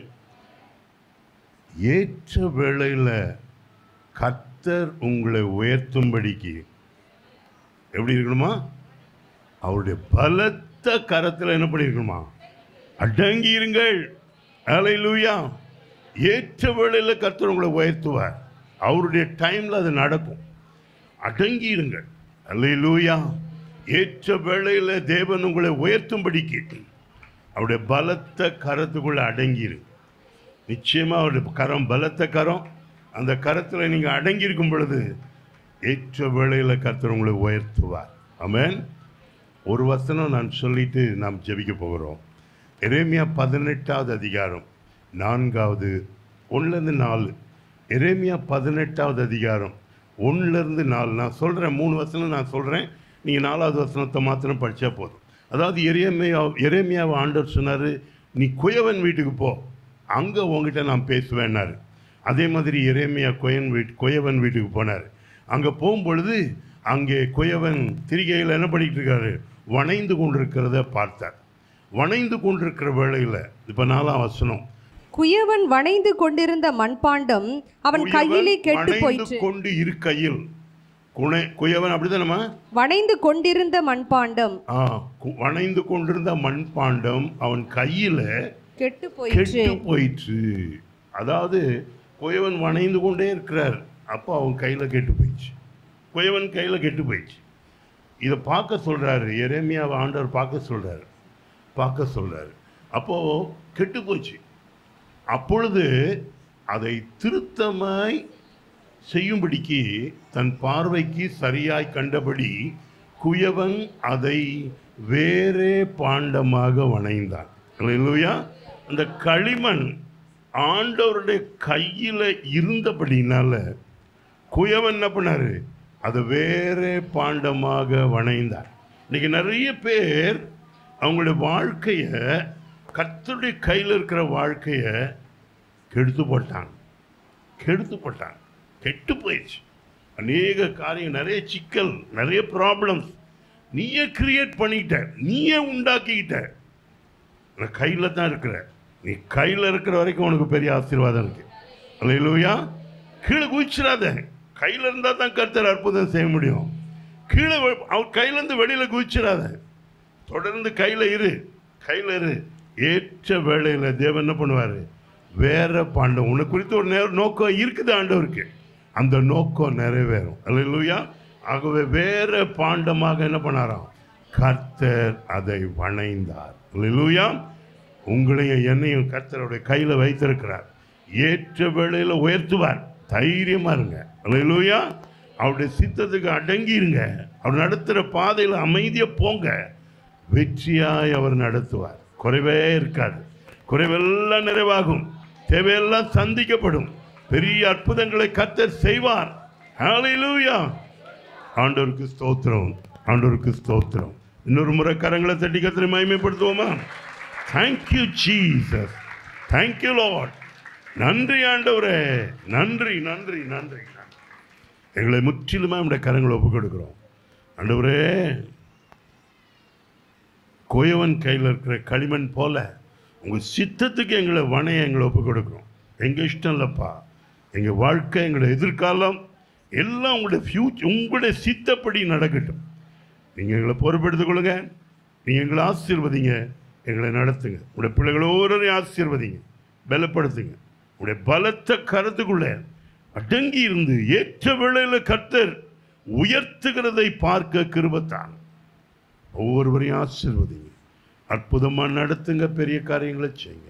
ஏற்ற வேளையில் கர்த்தர் உங்களை உயர்த்தும்படிக்கு எப்படி இருக்கணுமா? அவருடைய பலத்த கரத்தில் என்ன பண்ணியிருக்கணுமா? அடங்கி இருங்கள். ஹல்லேலூயா. ஏற்ற வேளையில் கர்த்தர் உங்களை உயர்த்துவார். அவருடைய டைமில் அது நடக்கும். அடங்கி இருங்கள். ஹல்லேலூயா. ஏற்ற வேளையில் தேவன் உங்களை உயர்த்தும்படிக்கு அவருடைய பலத்த கரத்துக்குள்ளே அடங்கிரு. நிச்சயமாக அவருடைய கரம் பலத்த கரம். அந்த கரத்தில் நீங்கள் அடங்கியிருக்கும் பொழுது ஏற்ற வேளையில் கர்த்தர் உங்களை உயர்த்துவார். ஆமென். ஒரு வசனம் நான் சொல்லிட்டு நாம் ஜெபிக்க போகிறோம். எரேமியா 18வது அதிகாரம் 4வது 1-4. எரேமியா 18வது அதிகாரம் 1-4. நான் சொல்கிறேன் 3 வசனம் நான் சொல்கிறேன். நீங்கள் 4வது வசனத்தை மாத்திரம் படித்தா போதும். அதாவது எரேமியாவை ஆண்டவர் சொன்னார், நீ குயவன் வீட்டுக்கு போ, அங்கே உங்ககிட்ட நான் பேசுவேன்னாரு. அதே மாதிரி எரேமியா குயவன் வீட்டுக்கு போனார். அங்கே போகும்பொழுது அங்கே குயவன் திரிகையில் என்ன பண்ணிக்கிட்டு இருக்காரு? வணைந்து கொண்டிருக்கிறத பார்த்தார். வணைந்து கொண்டிருக்கிற வேளையில் இப்போ 4ஆம் வசனம், குயவன் வணைந்து கொண்டிருந்த மண்பாண்டம் அவன் கையிலே கெட்டு போயிற்று. கொண்டு இரு கையில் குயவன் அப்படிதானமா? வணைந்து கொண்டிருந்த மண்பாண்டம், வணைந்து கொண்டிருந்த மண்பாண்டம் அவன் கையில கெட்டு போயிற்று. அதாவது குயவன் வணைந்து கொண்டே இருக்கிறார். அப்போ அவன் கையில் கெட்டு போயிடுச்சு. குயவன் கையில் கெட்டு போயிடுச்சு. இதை பார்க்க சொல்கிறாரு எரேமியாவை ஆண்டவர் பார்க்க சொல்கிறாரு. அப்போது கெட்டு போச்சு. அப்பொழுது அதை திருத்தமாய் செய்யும்படிக்கு தன் பார்வைக்கு சரியாய் கண்டபடி குயவன் அதை வேறே பாண்டமாக வணைந்தான். அல்லேலூயா. அந்த களிமண் ஆண்டவருடைய கையில் இருந்தபடினால குயவன் என்ன பண்ணாரு? அதை வேறே பாண்டமாக வணைந்தார். இன்னைக்கு நிறைய பேர் அவங்களுடைய வாழ்க்கையை, கர்த்தருடைய கையில் இருக்கிற வாழ்க்கையை கெடுத்து போட்டாங்க. கெட்டு போயிடுச்சு. அநேக காரியம், நிறைய சிக்கல், நிறைய ப்ராப்ளம்ஸ் நீயே கிரியேட் பண்ணிக்கிட்ட, நீயே உண்டாக்கிக்கிட்ட. கையில் தான் இருக்கிற. நீ கையில் இருக்கிற வரைக்கும் உனக்கு பெரிய ஆசீர்வாதம் இருக்கு. அல்லேலூயா. கீழே குதிச்சிடாத. கையில் இருந்தால் தான் கர்த்தர் அற்புதம் செய்ய முடியும். கீழே அவர் கையிலேருந்து வெளியில் குதிச்சிடாத. தொடர்ந்து கையில் இரு. ஏற்ற வேளையில் தேவன் என்ன பண்ணுவார்? வேற பாண்டம் உன்னை குறித்து ஒரு நோக்கம் இருக்குது ஆண்டவருக்கு. அந்த நோக்கம் நிறைவேறும். அல்லேலூயா. ஆகவே வேற பாண்டமாக என்ன பண்ணாராம்? கர்த்தர் அதை வணைந்தார். அல்லேலூயா. உங்களையும் என்னையும் கர்த்தருடைய கையில் வைத்திருக்கிறார். ஏற்ற வேளையில் உயர்த்துவார். தைரியமாக இருங்க. அல்லேலூயா. அவருடைய சித்தத்துக்கு அடங்கிருங்க. அவர் நடத்துகிற பாதையில் அமைதியாக போங்க. வெற்றியாய் அவர் நடத்துவார். குறைவே இருக்காது. குறைவெல்லாம் நிறைவாகும். தேவையெல்லாம் சந்திக்கப்படும். பெரிய அற்புதங்களை கர்த்தர் செய்வார். ஹல்லேலூயா. ஆண்டவருக்கு ஸ்தோத்திரம். இன்னொரு முறை கரங்களை தட்டி கர்த்தரை மகிமைப்படுத்துவோமா? Thank you Jesus. Thank you Lord. நன்றி ஆண்டவரே. நன்றி. எங்களை முற்றிலுமா நம்முடைய கரங்களை ஒப்புக் கொடுக்கிறோம். ஆண்டவரே, குயவன் கையில் இருக்கிற களிமண் போல உங்கள் சித்தத்துக்கு எங்களை ஒப்புக் கொடுக்குறோம். எங்கள் இஷ்டம் இல்லைப்பா. எங்கள் வாழ்க்கை, எங்களுடைய எதிர்காலம் எல்லாம் உங்களுடைய சித்தப்படி நடக்கட்டும். நீங்கள் எங்களை பொறுப்பெடுத்துக் கொள்ளுங்க. நீங்கள் எங்களை ஆசீர்வதிங்க. எங்களை நடத்துங்க. உங்களுடைய பிள்ளைகளோரையும் ஆசீர்வதிங்க, பலப்படுத்துங்க. உங்களுடைய பலத்த கருத்துக்குள்ளே அடங்கி இருந்து ஏற்ற வேளையில் கர்த்தர் உயர்த்துகிறதை பார்க்க கிருபைத்தான். ஒவ்வொருவரையும் ஆசீர்வதிங்க, அற்புதமாக நடத்துங்க, பெரிய காரியங்களை செய்யுங்க.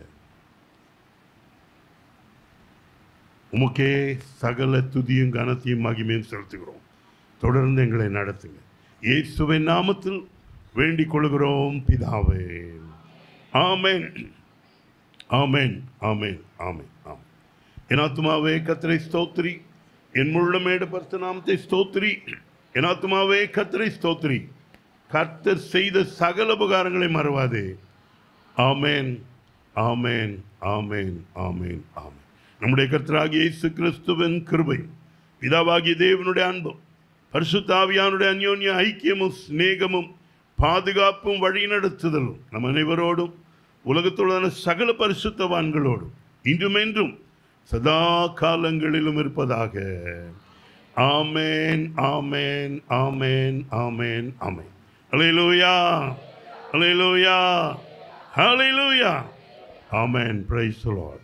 உமக்கே சகல துதியும் கனத்தையும் மகிமையும் செலுத்துகிறோம். தொடர்ந்து எங்களை நடத்துங்க. இயேசுவின் நாமத்தில் வேண்டிக் கொள்கிறோம் பிதாவே. ஆமென், ஆமென், ஆமென், ஆமென், ஆமென். என் ஆத்துமாவே கர்த்தரை ஸ்தோத்திரி, என் முழுமேடு பரிசுத்த நாமத்தை ஸ்தோத்திரி. என் ஆத்துமாவே கர்த்தரை ஸ்தோத்திரி, கர்த்தர் செய்த சகல உபகாரங்களை மறவாதே. ஆமென், ஆமென், ஆமென், ஆமென், ஆமென். நம்முடைய கர்த்தராகிய இயேசு கிறிஸ்துவின் கிருபையும் பிதாவாகிய தேவனுடைய அன்பும் பரிசுத்த ஆவியானுடைய அந்யோன்ய ஐக்கியமும் சிநேகமும் பாதுகாப்பும் வழி நடத்துதலும் நம் அனைவரோடும் உலகத்துள்ள சகல பரிசுத்தவான்களோடும் இன்றும் என்றும் சதா காலங்களிலும் இருப்பதாக. Amen, amen, amen, amen, amen. Hallelujah, hallelujah, hallelujah. Amen. Praise the Lord.